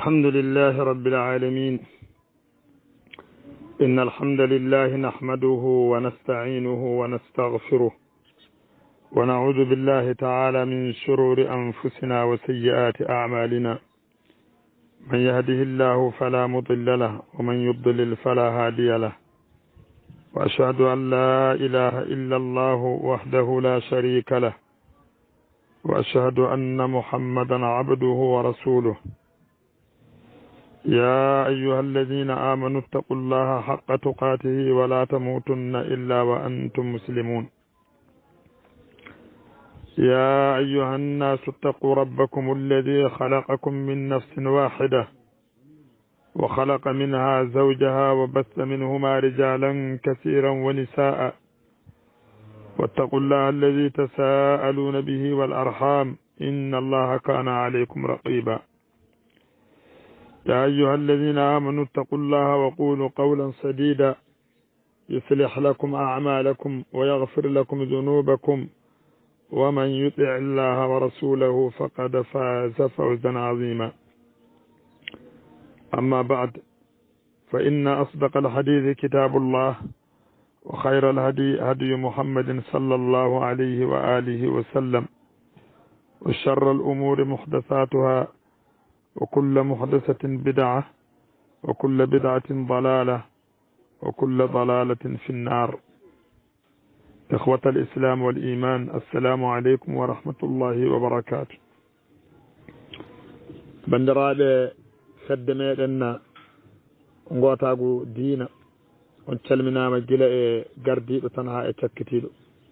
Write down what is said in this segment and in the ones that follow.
الحمد لله رب العالمين. إن الحمد لله نحمده ونستعينه ونستغفره ونعوذ بالله تعالى من شرور أنفسنا وسيئات أعمالنا. من يهده الله فلا مضل له ومن يضلل فلا هادي له. وأشهد أن لا إله إلا الله وحده لا شريك له. وأشهد أن محمدا عبده ورسوله. يا أيها الذين آمنوا اتقوا الله حق تقاته ولا تموتن إلا وأنتم مسلمون. يا أيها الناس اتقوا ربكم الذي خلقكم من نفس واحدة وخلق منها زوجها وبث منهما رجالا كثيرا ونساء واتقوا الله الذي تساءلون به والأرحام إن الله كان عليكم رقيبا. يا أيها الذين آمنوا اتقوا الله وقولوا قولا سديدا يصلح لكم أعمالكم ويغفر لكم ذنوبكم ومن يطع الله ورسوله فقد فاز فوزا عظيما. أما بعد فإن أصدق الحديث كتاب الله وخير الهدي هدي محمد صلى الله عليه وآله وسلم وشر الأمور محدثاتها وكل محدثة بدعة وكل بدعة ضلالة وكل ضلالة في النار. إخوة الإسلام والإيمان، السلام عليكم ورحمة الله وبركاته. بندرابة خدمة لنا نغوتاغو دينا ونسلمنا مجلة قردي وتنها اتكتيلو.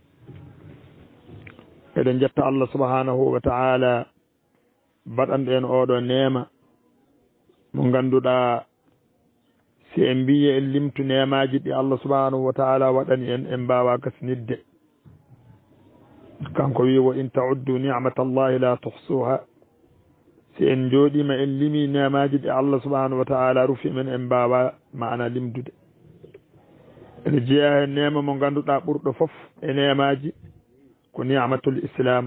إذن جبت الله سبحانه وتعالى baɗanɗen oɗo nema mo ganduɗa si en mbiye en limtu nemaji ɗi Allah subhanahu wa ta'ala waɗani en en mbawa gasnidde. kanko wi wa in ta'uddu ni'matallahi la tuhsuha. si en jooɗima en limi nemaji ɗi Allah subhanahu wa ta'ala rufi men en mbawa ma'ana limdude. ene jeeya hen nema mo ganduɗa ɓurɗo foof e nemaji ko ni'matul islam.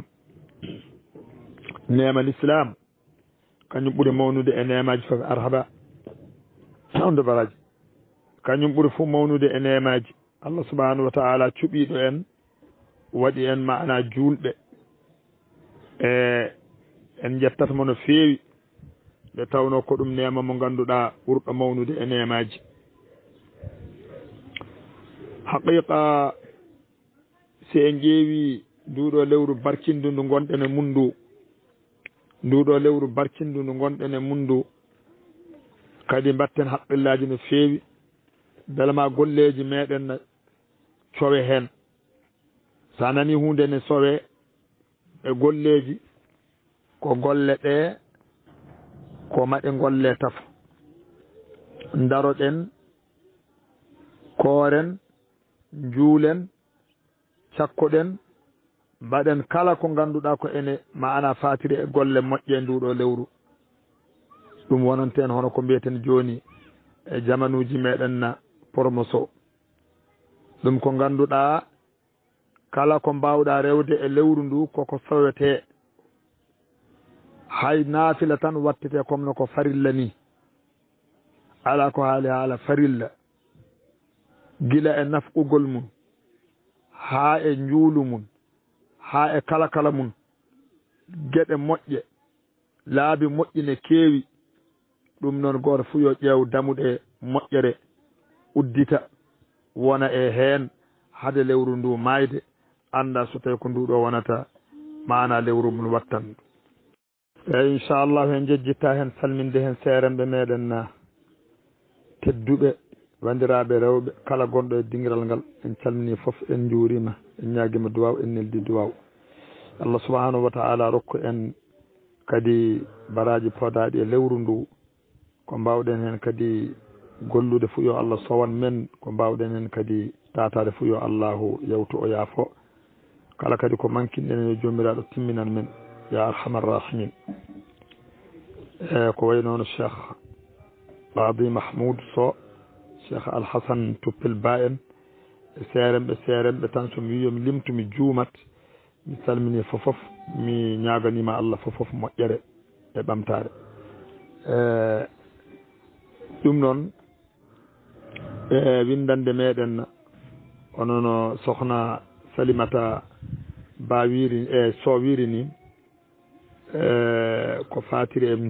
nema l'islam kañum ɓuri mawnude e nemaji fof arhaba onde baraji kañum ɓuri fof mawnude e nemaji. Allah subhanahu wa ta'ala cuɓiɗo en waɗi en maana julɓe en jettatmo no feewi nde tawno ko ɗum nema mo ganduɗa ɓurɗo mawnude e nemaji. haqiqa si en ƴeewi nduɗo lewru barkindu ndu gonɗen e mundu, nduɗo lewru barkindu ndu gonɗen e mundu, kadi mbatten haqqillaji no feewi beele ma golleji meɗen cowe hen. sa nani hunde ne sowe e golleji ko golle ɗe ko maɗe golle tafo. daroɗen, kooren, juulen, cakkoɗen, mbaɗen kala ko ganduɗa ko ene maana fatiri e golle moƴƴe nduɗo lewru. ɗum wonanten hono ko mbiyeten joni e jamanuji meɗen promotion. ɗum ko ganduɗa kala ko mbawɗa rewde e lewru ndu koko sowete. hay naafila tan wattete comme no ko farilla ni. ala ko haali haala farilla gila e nafqugol mum ha e njuulu mum ha e kala kala mum geɗe moƴƴe laabi moƴƴine keewi. ɗum noon goto fu yo ƴeew damuɗe moƴƴere uddita wona e heen hade lewru ndu mayde anda so tawi ko nduɗo wonata mana lewru mum wattan. eyyi inchallahu en jejjitta hen salminde hen seeremɓe meɗen tedduɓe wandiraɓe rewɓe kala gonɗo e dingiral ngal en calmini foof en juurima en ñaguima duwaw en neldi duwaw. Allah subhanahu wa ta'ala rokku en kadi baraji podaɗi e lewru ndu ko mbawɗen hen kadi gollude fu yo Allah sowan men, ko mbawɗen hen kadi tatade fu yo Allahu yawtu o yaafo. kala kadi ko mankinɗen yo jomiraɗo timminan men ya arhamar rahimin. ko way noon cheikh Qadi Mahmoud Sow, cheikh Alhasan Tuppel Ba en e seeremɓe tan so mi wiyomi limtu mi juumat. mi salmini fofof mi ñaganima Allah fofof moƴƴere e ɓamtare. ɗum noon windande meɗen onono sohna Salimata bawiri sowiri ni ko fatiri e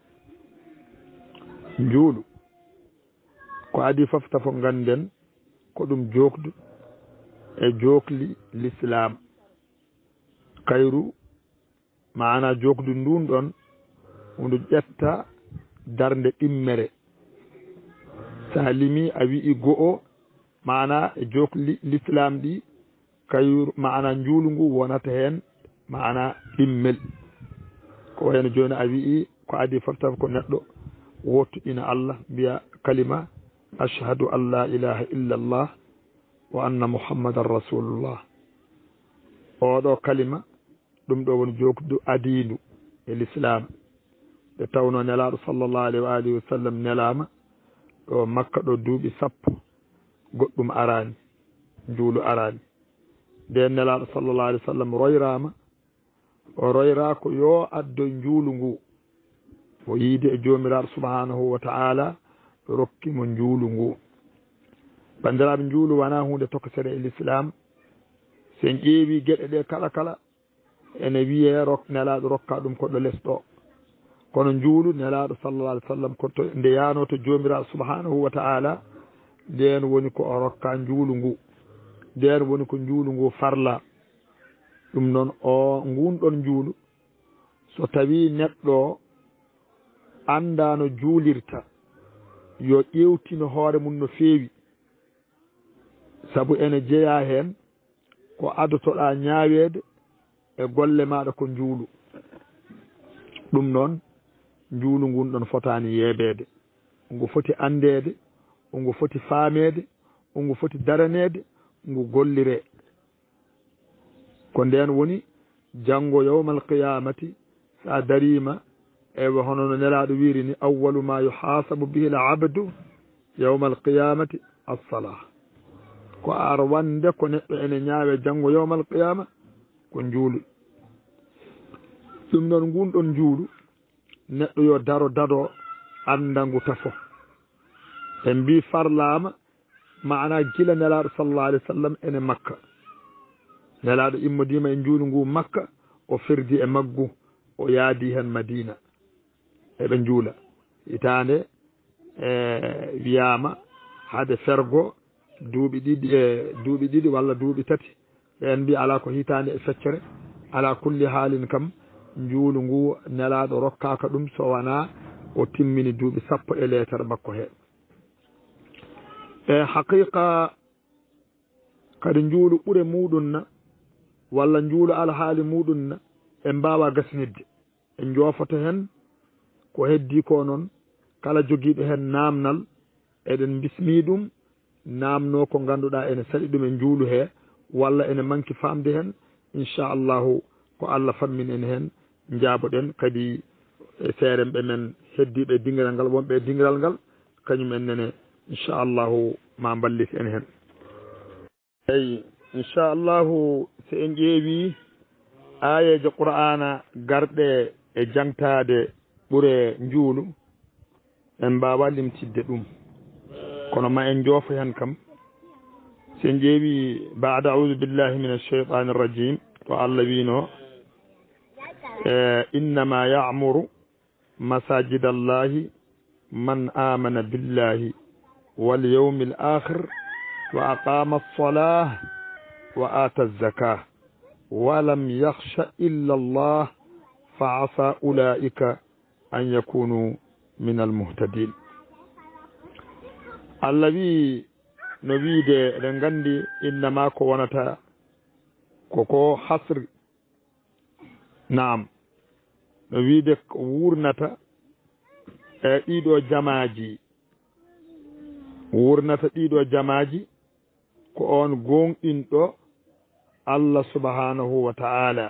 njuulu ko adi fof tafo ganden ko ɗum jokdu e jokli l'islam kayru maana jokdu ndun ɗon hunde ƴetta darde ɗimmere sa limi a wi'i go'o maana e jokli l'islam ɗi kayru maana njuulu ngu wonata hen maana ɗimmel ko wayno joni a wi'i ko adi fof taf ko neɗɗo wottuɗina Allah mbiya kalima ashhadu an la ilaha illa allah wa anna muhammadan rasulullah oɗo kalima ɗum ɗo woni jokdu adindu e l'islam nde tawno nelaɗo sallllahu alayhi wa alihi wa sallam nelama ɗo makka ɗo duuɓi sappo goɗɗum arani njuulu arani nden nelaɗo sallllahu alayhi wa sallam royrama o royra ko yo addo njuulu ngu o yiide e jomiraɗo subhanahu wa ta'ala rokkimo njuulu ngu bandiraɓe njuulu wona hunde tokosere e l'islam sen ƴeewi gueɗe ɗe kala kala ene wiye nelaɗo rokka ɗum koɗo less ɗo kono njuulu nelaɗo sallallah alih w sallam koto nde yano to jomiraɗo subhanahu wa ta'ala nden woni ko o rokka njuulu ngu nden woni ko njuulu ngu farla ɗum noon o ngunɗon njuulu so tawi neɗɗo anda no juulirta yo ƴewtino hoore mum no feewi sabu ene jeeya hen ko adotoɗa ñaawede e golle maɗa ko njuulu ɗum noon njuulu ngun ɗon fotani yeebede ngu foti andede ngu foti faamede ngu foti daranede ngu gollire ko nden woni janngo yawmal qiyamati sa darima ewa hono no nelaɗo wiiri ni awwalu ma yuhasabu bihi l abdu yawmal qiyamati as-salah ko ar wande ko neɗɗo ene ñaawe janngo yawmal qiyama ko njuulu ɗum noon ngunɗon njuulu neɗɗo yo dado anda ngu tafo en mbi farlama maana gila nelaɗo sallallahu alih w sallam ene makka nelaɗo immodima e njuulu ngu makka o firdi e maggu o yaadi hen madina eɓe njuula hitande wiyama hade fergo duuɓi ɗiɗi walla duuɓi tati ɓen mbi ala ko hitande e feccere ala kulli haalin kam njuulu ngu nelaɗo rokkaka ɗum so wona o timmini duuɓi sappo e leetere makko he e haqiqa kadi njuulu ɓure muɗumna walla njuulu alhaali muɗumna en mbawa gasnidde en joofoto hen ko heddi ko noon kala jogiiɓe hen namnal eɗen bismi ɗum namno ko ganduɗa ene saɗi ɗum e njuulu he walla ene manki famde hen inchallahu ko Allah fammin en hen jaaboɗen kadi e feerenɓe men heddiɓe dingiral ngal wonɓe dingiral ngal kañum en nene inchallahu ma ballit en hen eyi inchallahu so en ƴeewi ayeje qur'ana garɗe e jangtade ɓuure njuulu en mbawa limtidde ɗum kono ma en joofo hen kam so en ƴeewi bada audu billahi min alcheytani irrajim to Allah wino innama ya'muru masajida allahi man amana billahi wal yawmi al akhir wa aqama as-salah wa ata az-zakah wa lam yakhsha illa Allah fa asa ulaika an yakunu min al-muhtadin Allah wi no wiide eɗen gandi innama ko wonata koko hasri naam no wiide ko wurnata e ɗiɗo jamaji wurnata ɗiɗo jamaji ko on gonɗinɗo Allah subhanahu wa ta'ala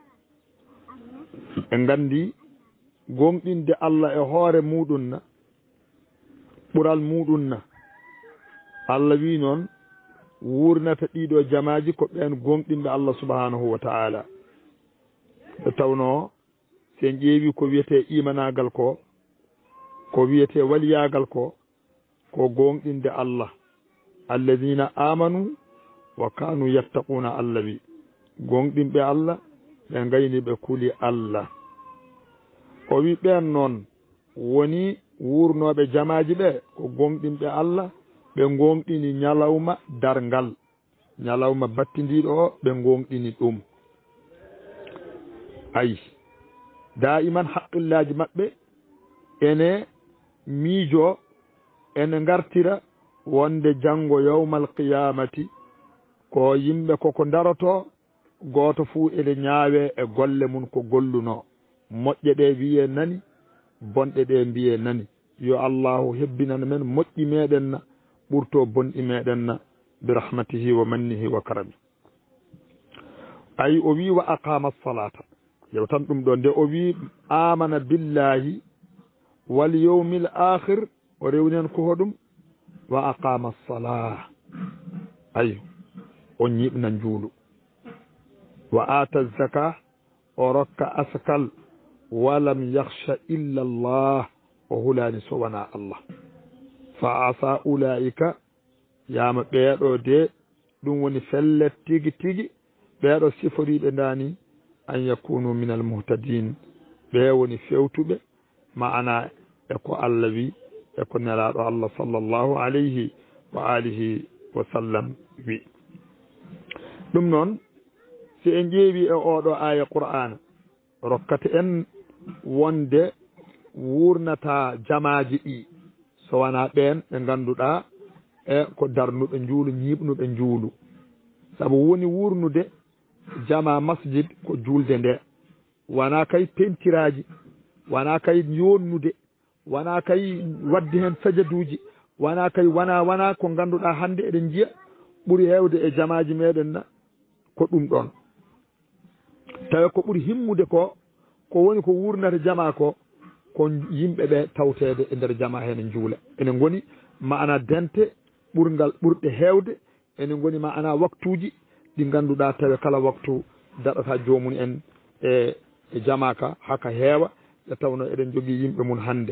en gandi gonɗinde Allah e hoore muɗumna ɓural muɗumna Allah wi noon wurnata ɗiɗo jamaji ko ɓen gonɗinɗo Allah subhanahu wa ta'ala e tawno sen ƴeewi ko wiyete imanagal ko ko wiyete waliyagal ko gonɗinde Allah alladina amanu wa kanu yattaquna Allah wi gonɗinɓe Allah ɓe gayni ɓe kuuli Allah o wi ɓen noon woni wurnoɓe jamaji ɓe ko gonɗinɓe Allah ɓe gonɗini ñalawma dargal ñalawma battidiɗo o ɓe gonɗini ɗum ayi daiman haqqillaji maɓɓe ene miijo ene gartira wonde janngo yawmal qiyamati ko yimɓe koko daroto goto fuu ene ñaawe e golle mum ko golluno moƴƴe ɗe wiye nani bonɗe ɗe mbiye nani yo allahu hebbinan men moƴƴi meɗenna ɓurto bonɗi meɗenna bi rahmatihi wa mannihi wa karami ayi o wi wa aqama salata yew tan ɗum ɗo nde o wi amana billahi wal yawmil akhir o rewnen ko hoɗum wa aqama salah ayi o ñiɓna njuulu wa ata zaka o rokka askal walam yakhsha illa Allah o hulani so wona Allah fa asa ulaika yama ɓeeɗo de ɗum woni fellet tigi tigi ɓeeɗo siforiɓe ndani an yakunu min al muhtadin ɓe woni fewtuɓe ma'ana e ko Allah wi e ko nelaɗo Allah sallllahu alayhi wa alihi wa sallam wi ɗum noon si en ƴeewi e oɗo aya qur'ana rokkata en wonde wurnata jamaji ɗi so wona ɓen ɓe ganduɗa e ko darnuɓe njuulu ñiɓnuɓe njuulu saabu woni wurnude jama masjid ko julde nde wona kay pentiraji wona kay yonnude wona kay wadde hen sajaduji wona kay wona ko ganduɗa hande eɗen jiya ɓuuri hewde e jamaji meɗen ko ɗum ɗon tawi ko ɓuuri himmude ko woni ko wurnata jama ko yimɓeɓe tawtede e nder jama hen juula ene goni maana dente ɓurgal ɓurɗe hewde ene goni maana waktuji ɗi ganduɗa tawi kala waktu daɗata jomum en e jama ka haka heewa nde tawno eɗen jogui yimɓe mum hande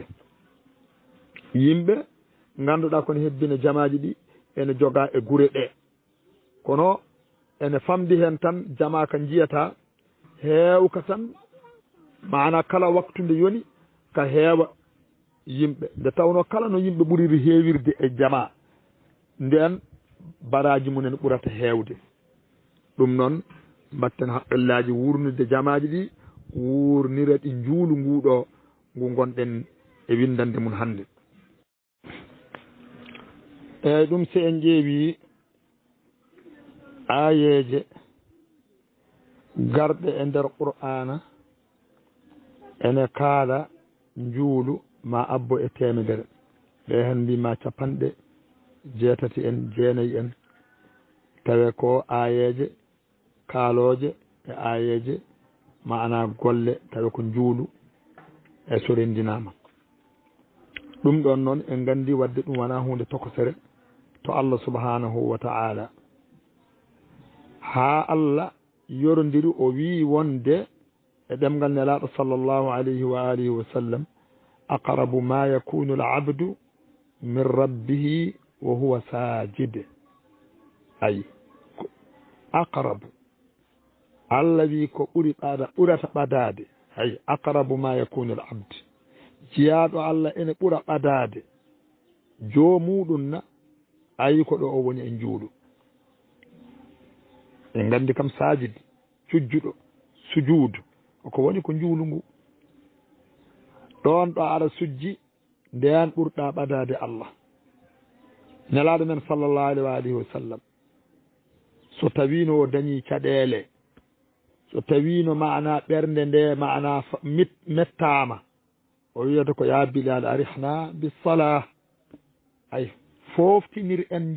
yimɓe ganduɗa kono hebbine jamaji ɗi ene joga e guure ɗe kono ene famdi hen tan jama ka jiyata heewka tan mana kala waktu nde yoni ka heewa yimɓe nde tawno kala no yimɓe ɓuriri heewirde e jama nden baraji mumen ɓurata heewde ɗum noon mbatten haqqillaji wurnude jamaji ɗi wurnira ɗi njuulu nguɗo ngu gonɗen e windande mum hannde eyyi ɗum si en ƴeewi ayeje garɗe e nder qur'ana ene kaala njuulu ma abbo e temedere ɓe hen mbima capanɗe jeetati en jeenayi en tawe ko ayeje kaaloje e ayeje maana golle tawi ko njuulu e sorendinama ɗum ɗon noon en gandi wadde ɗum wona hunde tokosere to Allah subhanahu wa ta'ala ha Allah yorodiri o wi wonde e ɗemgal nelaɗo sallllahu alayhi wa alihi wa sallam aqrabu ma yakunu al abdu min rabbihi wa huwa sajid ay aqrabu Allah wi ko ɓurata ɓadade ay aqrabu ma yakunu al abd jiyaɗo Allah ene ɓura ɓadade jomuɗum na ayi ko ɗo o woni e njuuɗu en gandi kam sajid sujjuɗo sujuudu ko woni ko njuulu ngu ɗon ɗo aɗa sujji ndeyan ɓurɗa ɓadade Allah nelaɗo men sallllahu alayhi wa alihi wa sallam so tawino o dañi caɗele so tawino maana ɓernde nde maana mettama o wiyata ko ya Bilal arihna bisalah ay foftinir en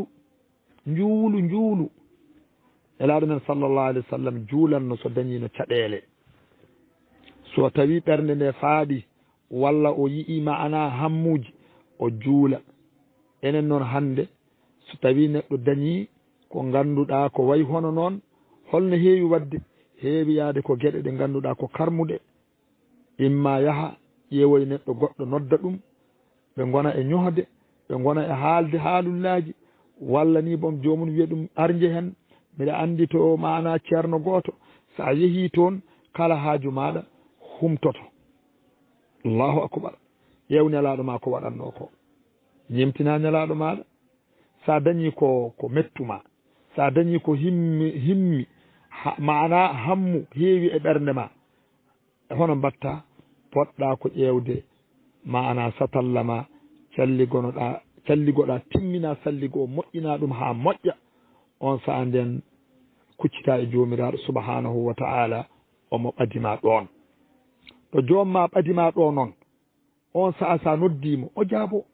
njuulu nelaɗo men sallllahu alayhi wa sallam juulanno so dañino caɗele so tawi ɓernde nde faaɗi walla o yii maana hammuji o juula enen noon hande so tawi neɗɗo dañi ko ganduɗa ko wayi hono noon holno heewi wadde heewi yaade ko gueɗe ɗe ganduɗa ko karmuɗe imma yaaha ƴeewoye neɗɗo goɗɗo nodda ɗum ɓe gona e ñohde ɓe gona e haalde haalullaji walla ni bon jomum wiya ɗum arje hen mbiɗa andi to mana ceerno goto sa yeehi toon kala haaju maɗa humtoto allahu akbar ƴeew nelaɗo ma ko waɗanno ko ñimtina nelaɗo maɗa sa dañi ko mettuma sa dañi ko himmi mana hammu heewi e ɓernde ma hono mbatta poɗɗa ko ƴeewde mana satalla ma calligoɗa timmina salligo moƴƴina ɗum ha moƴƴa on saa nden kuccita e jomiraɗo subhanahu wa ta'ala omo ɓadima ɗon to jomma ɓadima ɗo noon on saa sa noddimo o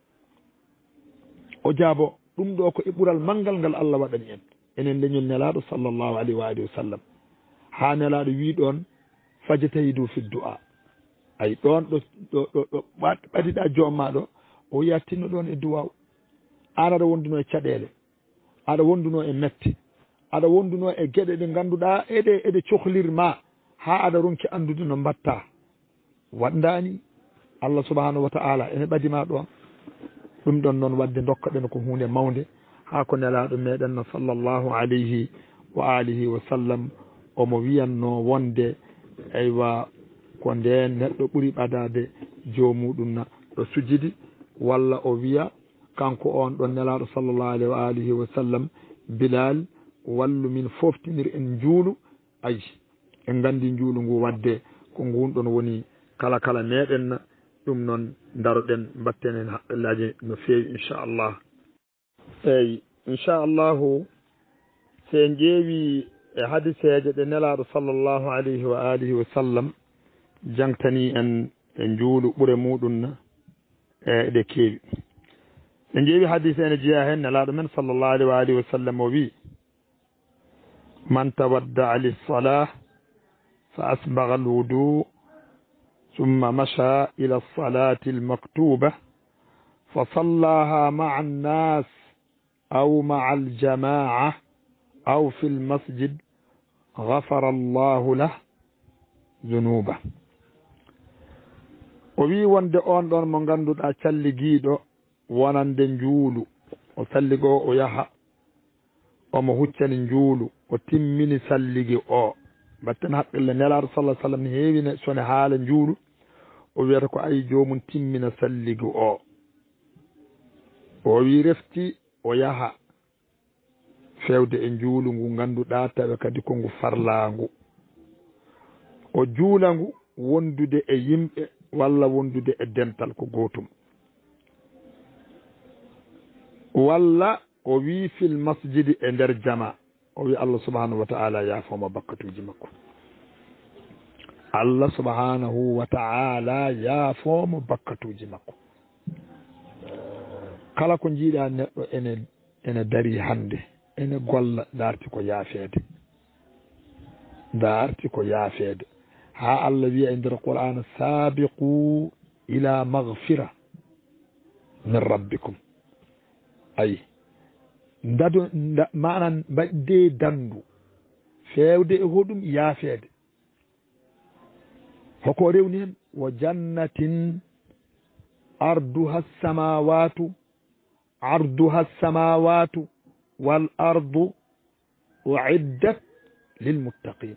jaabo ɗum ɗo ko e ɓural manggal ngal Allah waɗani en enen leñol nelaɗo sallllahu alayhi wa alihi wa sallam ha nelaɗo wi ɗon fajatahidu fi du'a ay ɗon ɗo ɓadiɗa jomma ɗo o wiya tinno ɗon e duwaw an aɗa wonduno e caɗele aɗa wonduno e mette aɗa wonduno e gueɗe ɗe ganduɗa eɗe cohlirma ha aɗa ronki andude no mbatta waɗdani Allah subhanahu wa ta'ala ene ɓadima ɗon ɗum ɗon noon wadde dokkaɗen ko hunde mawde ha ko nelaɗo meɗen no sallllahu alayhi wa alihi wa sallam omo wiyanno wonde aywa ko nden neɗɗo ɓuuri ɓadade jomuɗum ɗo sujidi walla o wiya kanko on ɗon nelaɗo sallllahu alayhi wa alihi wa sallam Bilal wallu min foftinir en juulu ayi en gandi juulu ngu wadde ko ngunɗon woni kala kala meɗen ɗum noon daroɗen mbatten en haqqillaji no feewi inchallah eyyi inchallahu se ƴeewi e hadiseje ɗe nelaɗo sallllahu alayhi wa alihi wa sallam jangtani en e juulu ɓuure muɗum ɗe keewi en ƴeewi hadise ene jeeya hen nelaɗo men sallllahu alayhi wa alihi wa sallam o wi man tawadda'a lis-salah fa asbagha al-wudu ثم مشى إلى الصلاة المكتوبة فصلاها مع الناس أو مع الجماعة أو في المسجد غفر الله له ذنوبه o wi wonde on ɗon mo ganduɗa calligiɗo wonande njuulu o salligo o yaha omo huccani njuulu o timmini salligi o mbatten haqqille nelaɗo sallah sallam ne heewine sone haala njuulu o wiyata ko ayi jomum timmina salligi o wi refti o yaha fewde e njuulu ngu ganduɗa tawa kadi ko ngu farlangu o juula ngu wondude e yimɓe walla wondude e dental ko gotum walla o wi fil masjidi e nder jama o wi Allah subhanahu wa ta'ala yaafoma bakkatuji makko Allah subhanahu wa ta'ala yaafoma bakkatuji makko kala ko jiiɗa neɗɗo ene dari hande ene golla darti ko yaafede ha Allah wiya e nder Qur'an sabiqu ila maghfira min rabbikum ay ndado manan badde dandu fewde e hoɗum yaafede hoko rewni hen wa jannatin arduha as-samawatu wal ardu u'iddat lil muttaqin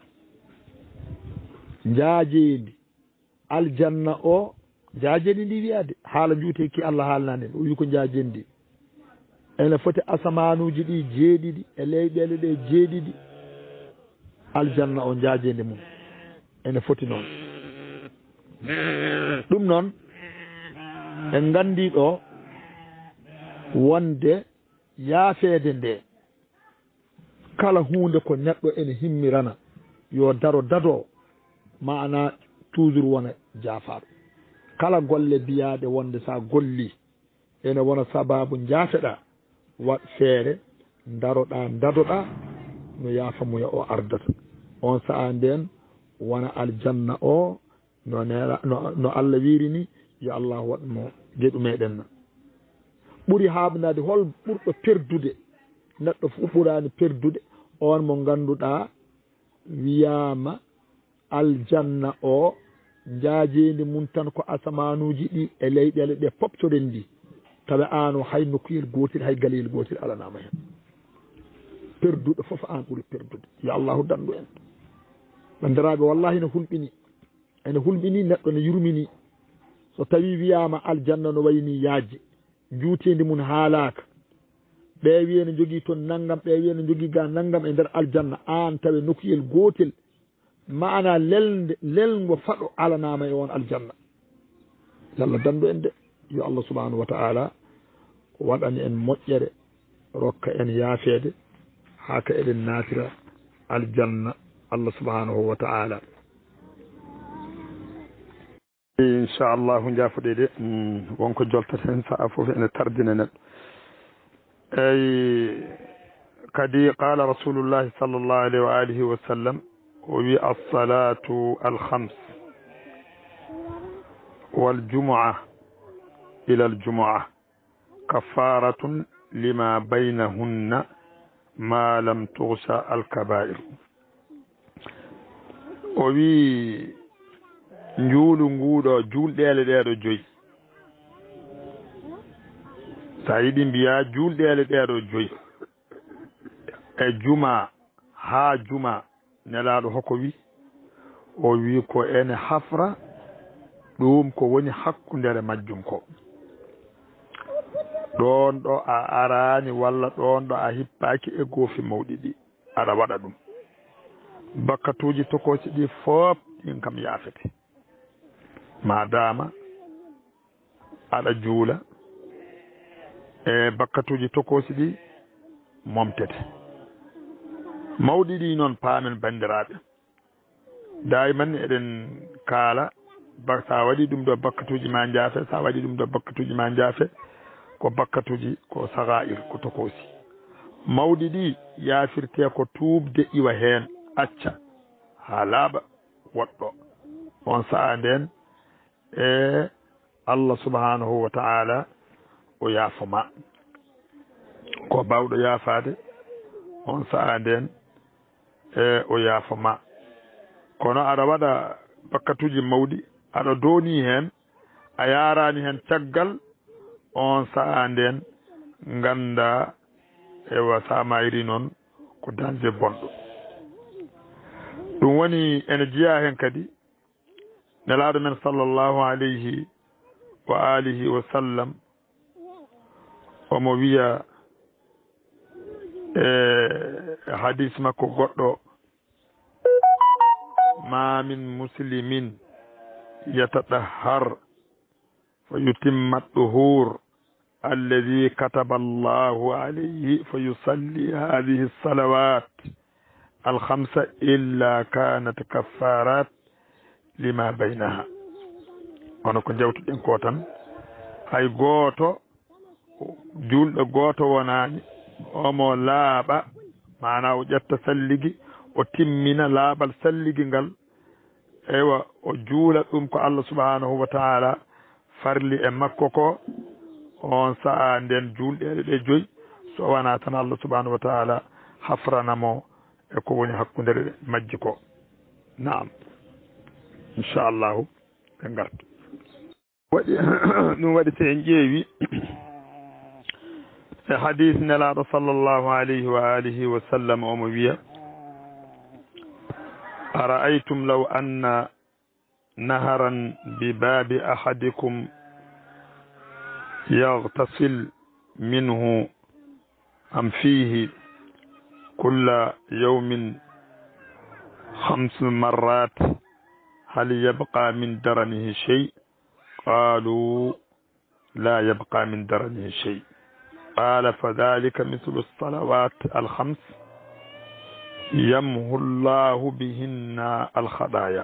jaajendi aljanna o jaajendi ndi wiyade haala juuteki Allah haalnani o wi ko jaajendi ene foti asamanuji ɗi jeeɗiɗi e leyɗele ɗe jeeɗiɗi aljanna o jaajendi mum ene foti noon ɗum noon en gandi ɗo wonde yaafeede nde kala hunde ko neɗɗo ene himmirana yo dado maana toujours wona jaafaɗo kala golle biyaɗe wonde sa golli ene wona sababu jaafeɗa waɗ feere dadoɗa no yaafamuya o ardata on sa'a nden wona aljanna o no Allah wiiri ni yo Allah waɗmo geɗu meɗen ɓuri haɓnade hol ɓurɗo perdude neɗɗo fof ɓurani perdude on mo ganduɗa wiyama aljanna o jaajeende mum tan ko asamanuuji ɗi e leyɗele ɗe poptoɗen ndi tawa aan o hay nokkuyel gootel hay galeyel gootel alanama heen perduɗo fof aan ɓuri perdude yo allahu dandu en bandiraɓe wallahi ne hulɓini ene hulɓini neɗɗo ne yurmini so tawi wiyama aljanna no wayni yaajje juutendi mum haalaka ɓe wiye ne jogii toon naggam ɓe wiye ne jogii ga naggam e nder aljanna an tawe nokkuyel gootel maana lelgo faɗo alanama e on aljanna yallah dandu en de yo allah subhanahu wa ta'ala waɗani en moƴƴere rokka en yaafeede haka eɗen naatira aljanna allah subhanahu wa ta'ala inchallahu jaafuɗe de wonko joltaten sa'a fof ene tardina neɗɗo eyi kadi qala rasulullahi sallllahu alayhi wa alihi wa sallam o wi alsalatu alhams waljumua ila aljumua kafaratun lima baynahunna ma lam tughsa alkabair o wi njuulu nguuɗo juulɗeele ɗeeɗo joyi sa yiɗi mbiya juulɗeele ɗeeɗo joyi e juma haa juma nelaaɗo hoko wi o wi ko ene hafra ɗum ko woni hakkundere majjum ko ɗon ɗo a araani walla ɗon ɗo a hippaaki e goofi mawɗi ɗi aɗa waɗa ɗum bakkatuuji tokoosi ɗi fof ɗin kam yaafete madama aɗa juula e bakkatuji tokosi ɗi momtete mawɗi ɗi noon paamen bandiraɓe dayman eɗen kaala sa waɗi ɗum ɗo bakkatuji ma jaafe sa waɗi ɗum ɗo bakkatuji ma jaafe ko bakkatuji ko sagair ko tokosi mawɗi ɗi yaafirte ko tuubde iwa heen acca ha laaɓa woɗɗo on sa'a nden e allah subhanahu wa ta'ala o yaafoma ko bawɗo yaafade on sa'a nden e o yaafoma kono aɗa waɗa bakkatuji mawɗi aɗa dooni hen a yarani hen caggal on sa'a nden ganda ewa sa mayri noon ko danger bonɗo ɗum woni ene jeeya hen kadi nelaɗo men sallllahu alayhi wa alihi wa sallam omo wiya e hadis makko goɗɗo ma min muslimin yatadahhar fa yutimma duhur alladi kataba allahu alayhi fa yusalli hadihi salawat alhamsa illa kanat kaffarat lima baynaha kono ko jawtuɗen ko tan hay gooto julɗo gooto wonani omo laaɓa mana o ƴetta salligi o timmina laaɓal salligi ngal ewa o juula ɗum ko Allah subhanahu wa ta'ala farli e makko ko on sa'a nden julɗeɗe ɗe joyi so wona tan Allah subhanahu wa ta'ala hafranamo e ko woni hakkundere majji ko naam inchallahu ɓe gartu waɗi ɗum waɗi so en ƴeewi e hadis nelaɗo sallllahu alayhi wa alihi wa sallam omo wiya ara'aytum law anna naharan bi babi ahadikum yaghtasil minhu am fihi kulla yawmin 5 marrat hal yabqa min daranihi shay qalu la yabqa min daranihi shay qala fadhalika mithlu as-salawat al-khams yamhu Allahu bihinna al-khadaya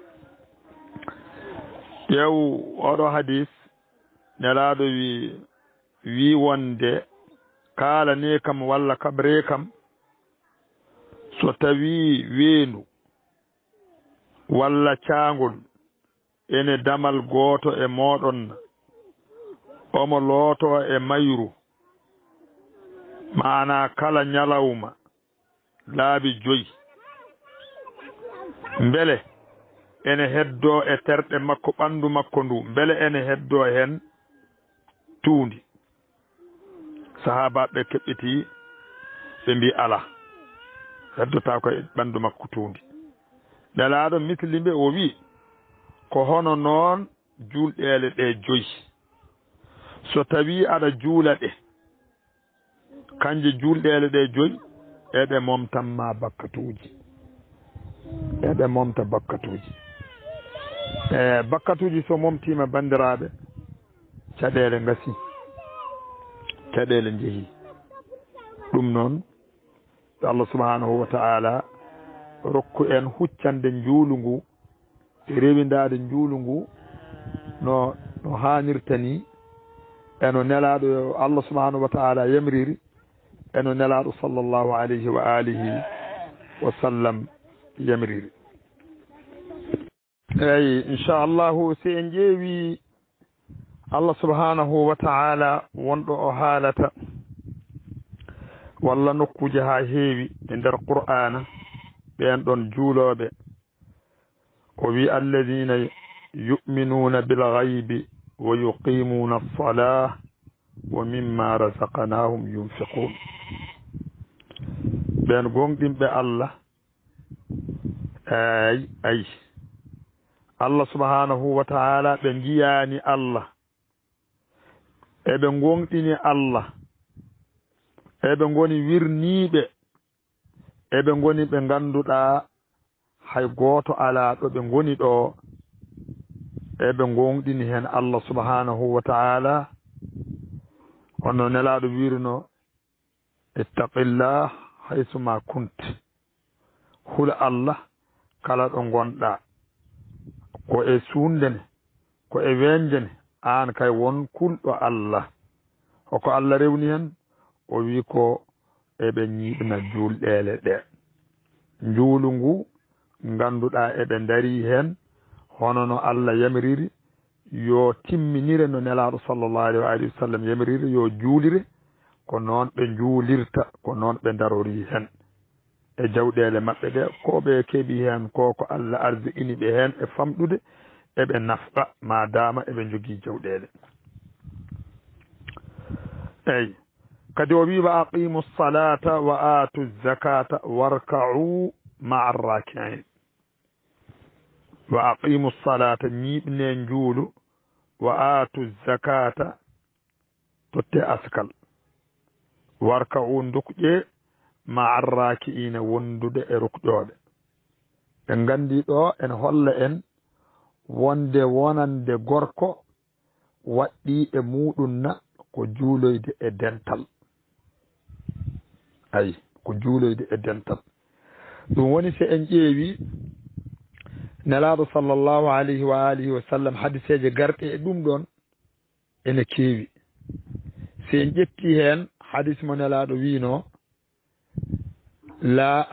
yew oɗo hadis nelaɗo wi wonde kalane kam walla kabre kam so tawi weenu walla caangol ene damal gooto e moɗon omo looto e mayru mana kala ñalawma laabi 5 mbele ene heddo e terɗe makko ɓandu makko ndu beele ene heddo hen tuundi sahabaɓe keɓɓiti ɓe mbi ala heddota ko e ɓandu makko tuundi nelaɗo mislimɓe o wi ko hono noon julɗele ɗe joyi so tawi aɗa juula ɗe kanje julɗele ɗe joyi eɓe momtanma bakkatuji eɓe momta bakkatuji bakkatuji so momtima bandiraɓe caɗele gasi caɗele jeehi ɗum noon Allah subhanahu wa ta'ala rokku en huccande njuulu ngu e rewindade njuulu ngu no hanirta ni eno nelaɗo Allah subhanahu wa ta'ala yamriri eno nelaɗo sallallahu alayhi wa alihi wa sallam yamriri eyi inchallahu si en ƴeewi Allah subhanahu wa ta'ala wonɗo o haalata walla nokkuje ha heewi e nder qur'ana ɓen ɗon juuloɓe o wi alladina yu'minuna bilghaybi wa yuqimuna as-salah wa mimma razaqnahum yunfiqun ɓen gonɗinɓe Allah ay Allah subhanahu wa ta'ala ɓe jiyani Allah eɓe gonɗini Allah eɓe goni wirniɓe eɓe goni ɓe ganduɗa hay goto ala ɗo ɓe goni ɗo eɓe gonɗini hen Allah subhanahu wa ta'ala hono nelaɗo wirno ittaqillah haysuma kunt hula Allah kala ɗo gonɗa ko e sundene ko e wenjene an kay won kulɗo Allah hoko Allah rewni hen o wi ko eɓe ñiɓna julɗele ɗe njuulu ngu ganduɗa eɓe dari hen hono no Allah yamiriri yo timminire no nelaɗo sallallahu alayhi wa sallam yamiriri yo juulire ko noon ɓe juulirta ko noon ɓe darori hen e jawɗele maɓɓe ɗe ko ɓe keeɓi hen ko Allah arzikini ɓe hen e famɗude eɓe nafqa ma dama eɓe jogii jawɗele eyi kadi o wi wa aqimu salata wa atu zakata warka'u ma'a arraki'in wa aqimu salata ñiɓne njuulu wa atu zakata totte askal warka'u ndukƴe ma'a arraki'ina wondude e rukƴoɓe ɓe gandi ɗo en holla en wonde wonande gorko waɗɗi e muɗumna ko juuloyde e dental ayi ko juuloyde e dental ɗum woni so en ƴeewi nelaɗo sallllahu alayhi wa alihi wa sallam hadiseje garɗe e ɗum ɗon ene keewi si en ƴetti hen hadis mo nelaɗo wino la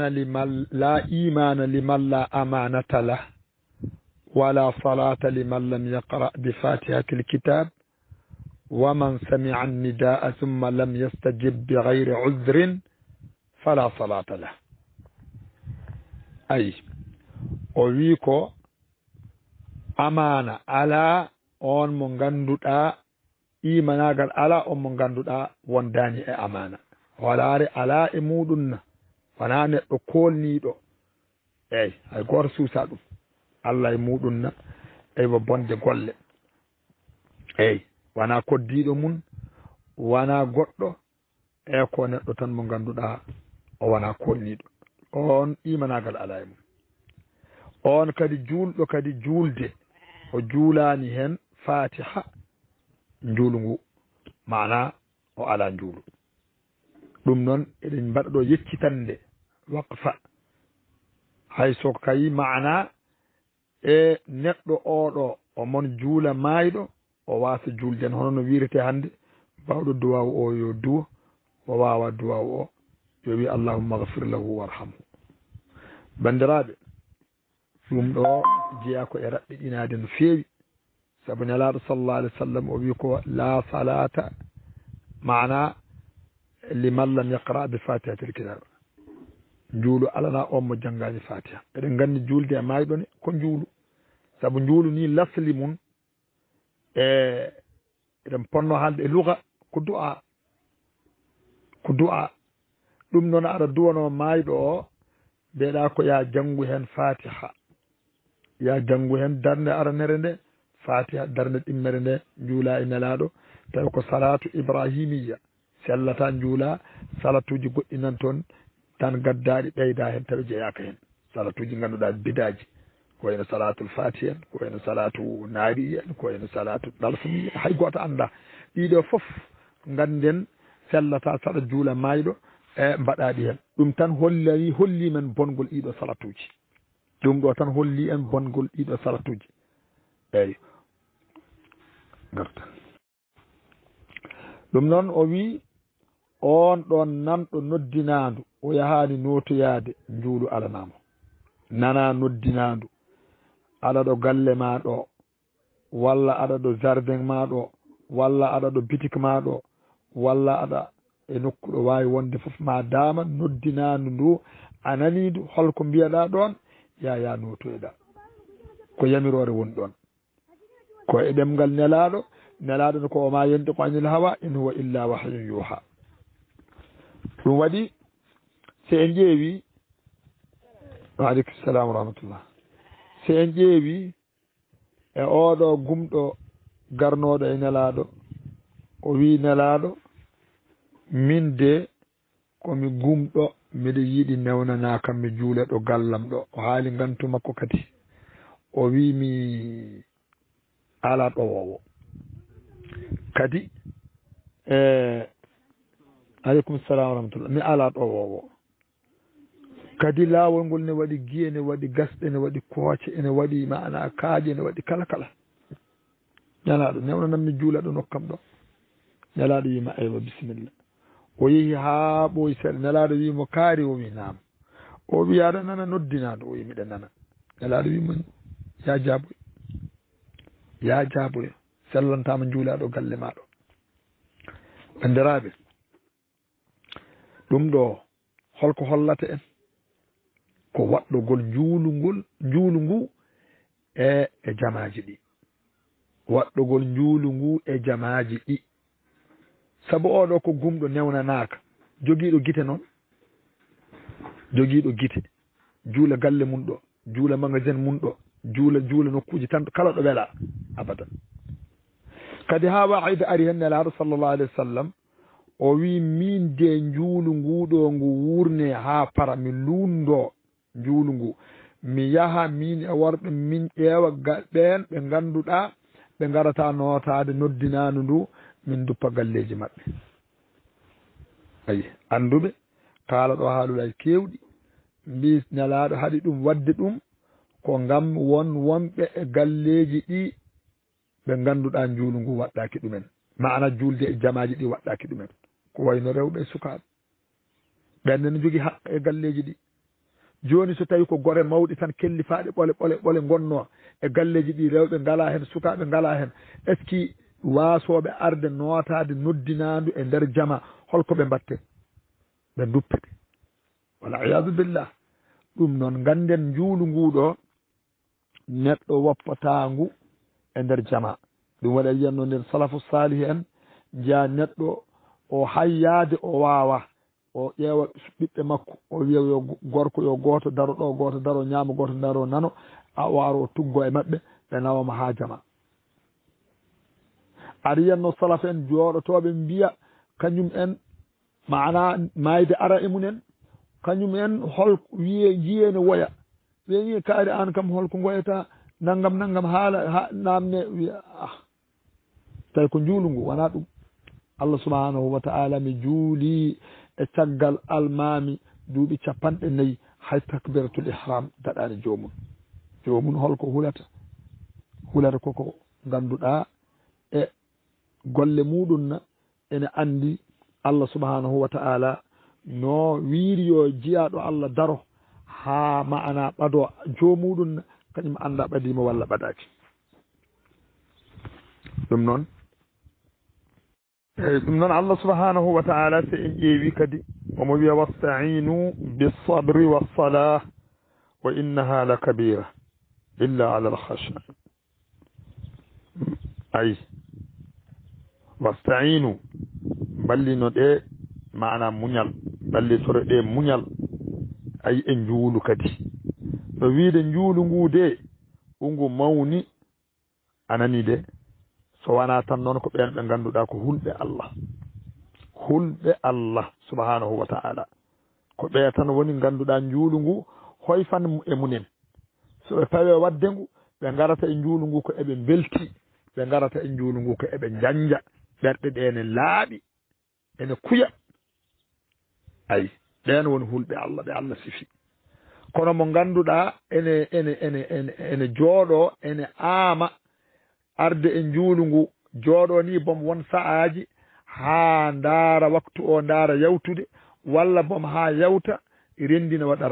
imana liman la amanata lah wala salata liman lam yaqra bi fatihati lkitab wa man sami'a an-nidaa thumma lam yastajib bi ghayri udhrin fala salata lah ay o wi ko amana ala on mo ganduɗa imanagal ala on mo ganduɗa wondani e amana walare ala e muɗumna wona neɗɗo kolniɗo eyyi hay goto suusa ɗum Allah e muɗumna eywa bonde golle eyyi wona koddiɗo mum wona goɗɗo e ko neɗɗo tan mo ganduɗa o wona kolniɗo on imanagal ala e mum on kadi julɗo kadi julde o juulani hen fatiha njuulu ngu mana o ala njuulu ɗum noon eɗen mbaɗa ɗo yeccitande waqfa hayso kayi mana e neɗɗo oɗo omon juula mayɗo o wasa julden hono no wirete hande bawɗo duwaw o yo duwa o wawa duwaw o yo wi allahumma ghfir lahu warhamhu bandiraɓe ɗum ɗo jeeya ko e raɓɓiɗinade no feewi saabu nelaɗo sallallah alih w sallam o wi ko la salata mana liman lam yaqra bi fatihatil kitab njuulu alana on mo janngani fatiha eɗen nganndi juulde e mayɗo ne ko njuulu sabu njuulu ni lasli mum eɗen ponno haalde e luga ko du'a ko du'a ɗum noon aɗa duwano mayɗo o mbeɗa ko ya janngu hen fatiha ya janngu hen darnde aranere nde fatiha darnde ɗimmere nde njuula e nelaɗo tawi ko salatu ibrahimiya sellata njuula salatuji goɗɗi nan toon tan gaddaɗi ɓeyda hen tawi jeyaka hen salatuji ganduɗa bidaji ko wayno salatul fatiha en ko wayno salatu naari en ko wayno salatu ɗalsami hay goto anda ɗiɗo foof ganden sellata saɗa juula mayɗo e mbaɗaɗi hen ɗum tan holli men bongol ɗiɗo salatuji ɗum ɗo tan holli en bongol ɗiɗo salatuji eyyi garta ɗum noon o wi on ɗon nanɗo noddinandu o yahani notoyade njuulu alanamo nana noddinandu aɗa ɗo galle ma ɗo walla aɗa ɗo jardin ma ɗo walla aɗa ɗo bitik ma ɗo walla aɗa e nokku ɗo wawi wonde foof ma dama noddinandu ndu a nanidu holko mbiyaɗa ɗon ya notoyɗa ko yamirore woni ɗon ko e ɗemgal nelaɗo ne ko ma yende ko anil hawa in huwa illa wahyun yuha ɗum waɗi si en ƴeewi waaleykum salam wa rahmatullah si en ƴeewi e oɗo gumɗo garnoɗo e nelaɗo o wi nelaɗo min de komi gumɗo miɗo yiiɗi newnana kam mi juula ɗo gallam ɗo o haali gantu makko kadi o wi mi ala ɗowowo kadi aleykum salam wa rahmatullah mi ala ɗowowo kadi laawol ngol ne waɗi giye ne waɗi gasɗe ne waɗi kooce ene waɗi mana kaaƴe ne waɗi kala kala nelaɗo newnanan mi juula ɗo nokkam ɗo nelaɗo wima aywa bisimilla o yeehi haa ɓooyi seeɗa nelaɗo wimo kaari o wi naam o wi aɗa nana noddinaɗo o wi miɗa nana nelaɗo wimo ya jaaboyo sellantama juulaɗo galle maɗo bandiraɓe ɗum ɗo holko hollata en ko waɗɗogol njuulu ngu e jamaji ɗi waɗɗogol njuulu ngu e jamaji ɗi sabu oɗo ko gumɗo newnanaka joguiɗo guite noon joguiɗo guite juula galle mum ɗo juula magasin mum ɗo juula nokkuji tan kala ɗo weela abadan kadi ha waida ari hen nelaɗo sallllahu alayhi wa sallam o wi min de njuulu nguɗo ngu wurne ha para mi lundo njuulu ngu mi yaha min e worɓe min ƴeewa ɓen ɓe ganduɗa ɓe garata notade noddinanu ndu min duppa galleji maɓɓe ayi anduɓe kaala ɗo haaluɗaji kewɗi mbi nelaɗo haɗi ɗum wadde ɗum ko ngam wonɓe e galleji ɗi ɓe ganduɗa njuulu ngu waɗɗaki ɗumen mana julde e jamaji ɗi waɗɗaki ɗumen ko wayno rewɓe e sukaɓe ɓenne ne jogui haqqa e galleji ɗi joni so tawi ko gore mawɗi tan kellifaɗe ɓole gonno e galleji ɗi rewɓe ngala hen sukaɓe ngala hen est ce que wasoɓe arde notade noddinadu e nder jama holko ɓe mbatte ɓe duppete wala iyadu billah ɗum noon ganden njuulu nguɗo neɗɗo woppatangu e nder jama ɗum waɗa yiyanno nden salafu salihi en jiya neɗɗo o hayyade o wawa o ƴeewa ɓiɓɓe makko o wiya yo gorko yo goto daro ɗo goto daro ñaama goto daro nano a waro tuggo e maɓɓe ɓe nawama ha jama aɗa yiyanno salaf en jooɗotoɓe mbiya kañum en mana mayde ara e munen kañum en hol wiye jiyene woya ɓeni kaari an kam holko goyata naggam haala namne wiya tawi ko njuulu ngu wona ɗum allah subhanahu wa ta'ala mi juuli e caggal almami duuɓi 50 hay takbiratul ihram daɗani jomum holko hulata koko ganduɗa e golle muɗumna ene andi allah subhanahu wa ta'ala no wiiriyo jiyaɗo allah daro ha ma'ana ɓado jomuɗum kañum anda ɓadima walla ɓaɗaki ɗum noon allah subhanahu wa ta'ala so en ƴeewi kadi omo wiya wastainu bisabri wassalah wa innaha la kabira illa ala alkhasha ay wastainu ballino ɗe mana muñal ballitore ɗe muñal ay e njuulu kadi no wiide njuulu ngu de ungu mawni anani de so wona tan noon ko ɓen ɓe ngannduɗaa ko hulɓe Allah subhanahu wa ta'ala ko ɓe tan woni ngannduɗaa njuulu ngu hoyfan e munen so ɓe pawe wadde ngu ɓe ngarata e njuulu ngu ko eɓe belti ɓe ngarata e njuulu ngu ko eɓe njanja ɓerɗe ɗe ene laaɓi ene kuya ayi ɓen woni hulɓe Allah ɓe Allah sifi kono mo ngannduɗaa ene jooɗoo ene aama arde e njuulu ngu jooɗoo ni bom won sa'aaji haa ndaara waktu o ndaara yawtude walla bom haa yawta renndina waɗa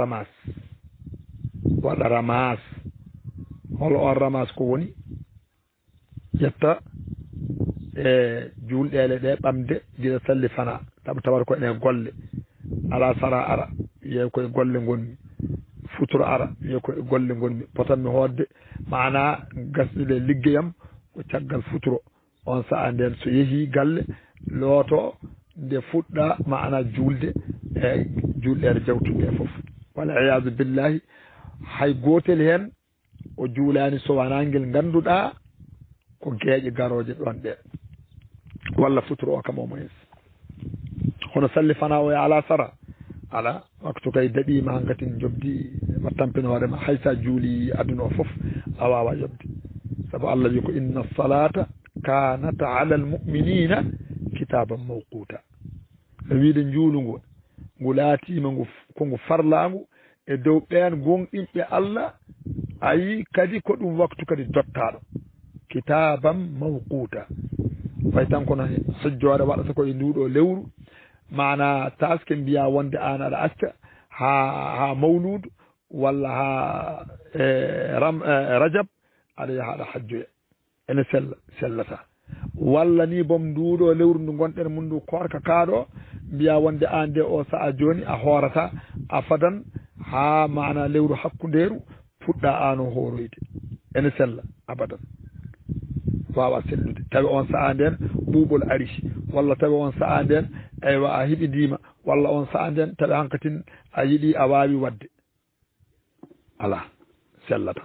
ramas holo on ramas ko woni ƴetta e juulɗeele ɗe ɓamde gila salli fana tawata ko ene golle ala sara ara wiye koye golle ngonmi futuro ara wiye koye golle ngonmi potanmi hoodde mana gasɗude liggeyam ko caggal futuro on sa'a nden so yehii galle looto nde fuɗɗa mana juulde e juulɗeede jawtude fof wal iyadu billahi hay gootel heen o juulaani so wonaa ngel ngannduɗaa ko geeƴe garooje ɗon ɗe walla futuro o kam omo hes hono salli fana o e ala sara ala waktu kay daɗiima hankatin jobdi wattampino hoorema haysa juuli aduna o fof a waawa yobde sabu Allah wi ko inna salata kanat ala almuminina kitaban mawquta no wiide njuulu ngu laatiima ko ngu farlaangu e dow ɓeen gonɗinɓe Allah ayi kadi ko ɗum waktu kadi dottaaɗo kitaban mawquta way tan kono sojjoore waɗata koye nduuɗo lewru mana taske mbiya wonde an aɗa acca ha mawludu walla ha rajab aɗa yaha aɗa hajjoya ene sellata walla ni bom nduuɗo lewru ndu gonɗen mum ndu korka kaaɗo mbiya wonde an de o sa'a joni a hoorata a fadan ha mana lewru hakkunderu puɗɗa an o horoyde ene sella abadan wawa sellude tawi on sa'a nden ɓuuɓol ari walla tawi on sa'a nden eywa a hiɓidima walla on sa'a nden tawi hankatin a yiɗi a wawi wadde ala sellata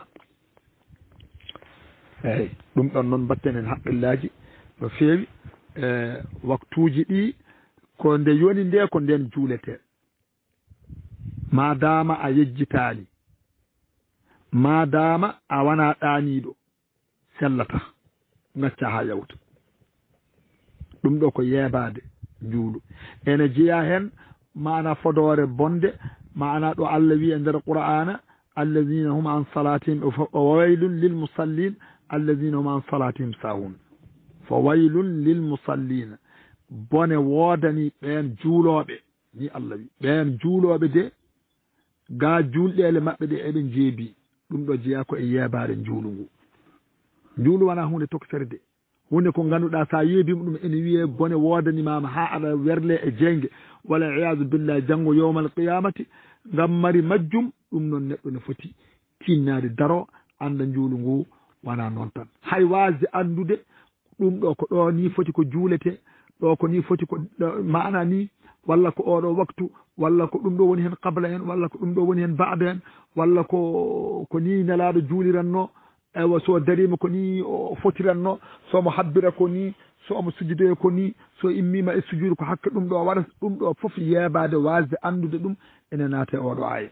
eyyi ɗum ɗon noon mbatten en haqqillaji no feewi waktuji ɗi ko nde yoni nde ko nden juulete madama a yejjitali madama a wana ɗaniɗo sellata gacca ha yawta ɗum ɗo ko yeebade njuulu ene jeeya hen mana fodore bonde mana ɗo Allah wi e nder qur'ana alladina hum an salatihim wa waylun lil musallin alladina hum an salatihim sahun fa waylun lil musallin bone woodani ɓen juuloɓe ni Allah wi ɓen juuloɓe de ga julɗele maɓɓe ɗe eɓe jeebi ɗum ɗo jeeya ko e yeebade njuulu ngu njuulu wona hunde toksere hunde ko ngannduɗaa sa yeebima ɗum ene wiye bone woodanimama ha aɗa werle e jeyge wala iyadu billahi janngo yowmal qiyamati ngam mari majjum ɗum noon neɗɗo ne foti tinnade daro anda njuulu ngu wona noon tan hay wasde andude ɗum ɗo ko ɗo ni foti ko juulete ɗo ko ni foti ko mana ni walla ko oɗo waktu walla ko ɗum ɗo woni hen qabla hen walla ko ɗum ɗo woni hen baada hen walla ko ni nelaɗo juuliranno ewa so darima ko ni o fotiranno somo habbira ko ni so omo sujjudoya ko ni so immima e sujjude ko hakke ɗum ɗo waɗata ɗum ɗo foof yeebade wasde andude ɗum ene naate oɗo aya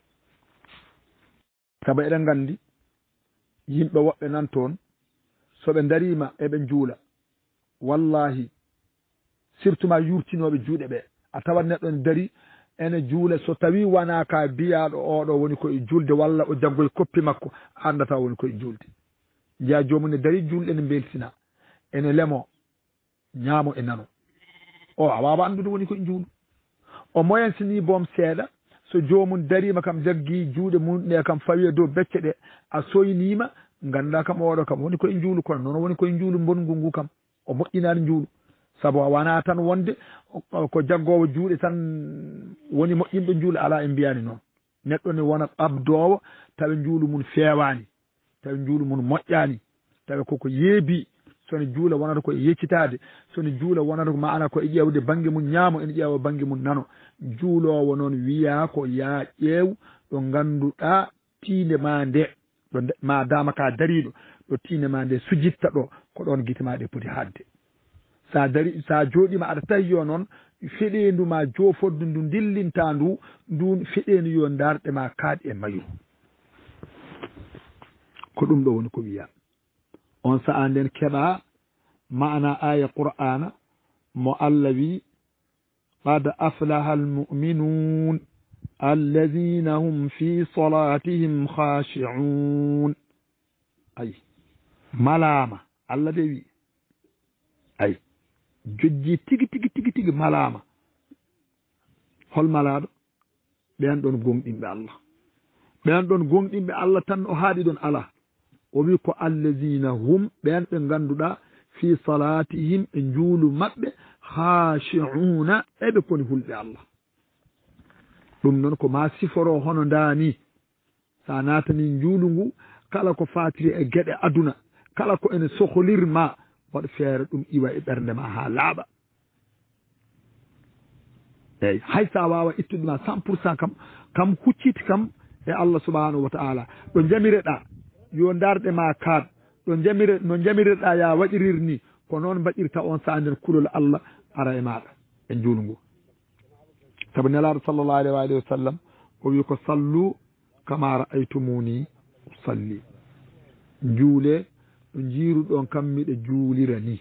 saabu eɗen gandi yimɓe woɓɓe nan toon soɓe darima eɓe juula wallahi surtout ma yurtinoɓe juuɗe ɓe a tawat neɗɗo ne dari ene juula so tawi wona ka biyaɗo oɗo woni koye julde walla o jaggoye koppi makko andata woni koye julde jiya jomum ne dari julɗe ne beltina ene lemo ñaamo e nano o a wawa andude woni koye juulu o moyen sini boom seeɗa so jomum darima kam jaggi juuɗe mum ɗe kam fawi dow becce ɗe a soynima ganda kam oɗo kam woni koye juulu kono noon woni koye juulu bongu ngu kam o moƴƴinani juulu sabu wana tan wonde ko jaggowo juuɗe tan woni moƴƴinɓe juule ala e mbiyani noon neɗɗo ne wona abdowo tawa juulu mum feewani tawa juulu mum moƴƴani tawa koko yeebi sono juula wonata ko e yeccitade sono juula wonata ko maana ko e ƴewde banggue mum ñaamo ene ƴeewa banggue mum nano juulowo noon wiya ko ya ƴeew ɗo ganduɗa tiinde ma nde ɗo ma dama ka dariɗo ɗo tiinde ma nde sujitta ɗo ko ɗon guite ma ɗe poti hadde sa dari sa jooɗima aɗa tawi yo noon feɗendu ma jofoddu ndu dillinta ndu ndun feɗendu yo darɗe ma kaaɗ e mayu ko ɗum ɗo woni ko wiya on sa'a nden keɓa maana aya qur'ana mo Allah wi qad aflaha almu'minun alladhina hum fi salatihim khashi'un ay malama Allah de wi ay jojji tigi malama hol malaɗo ɓen ɗon gonɗinɓe Allah ɓen ɗon gonɗinɓe Allah tan o haaɗi ɗon ala o wi ko allazina hum ɓen ɓe ganduɗa fi salatihim e juulu maɓɓe khashi'una eɓe koni hulɓe Allah ɗum noon ko ma siforo hono ndani sa natani juulu ngu kala ko fatiri e gueɗe aduna kala ko ene sohlirma waɗ feere ɗum iwa e ɓernde ma ha laaɓa eyyi hay sa wawa ittuɗuma 100% kam hucciti kam e Allah subhanahu wa ta'ala ɗo jamireɗa yo darɗe ma kaaɗ ɗo no jamireɗa ya waɗirir ni ko noon mbaɗirta on sa nden kulol Allah ara e maɗa e juulu ngu sabu nelaɗo sallllahu alayhi wa sallam o wi ko sallu kama ra'aytumuni usalli juule ɗo jiiruɗon kam miɗe juulira ni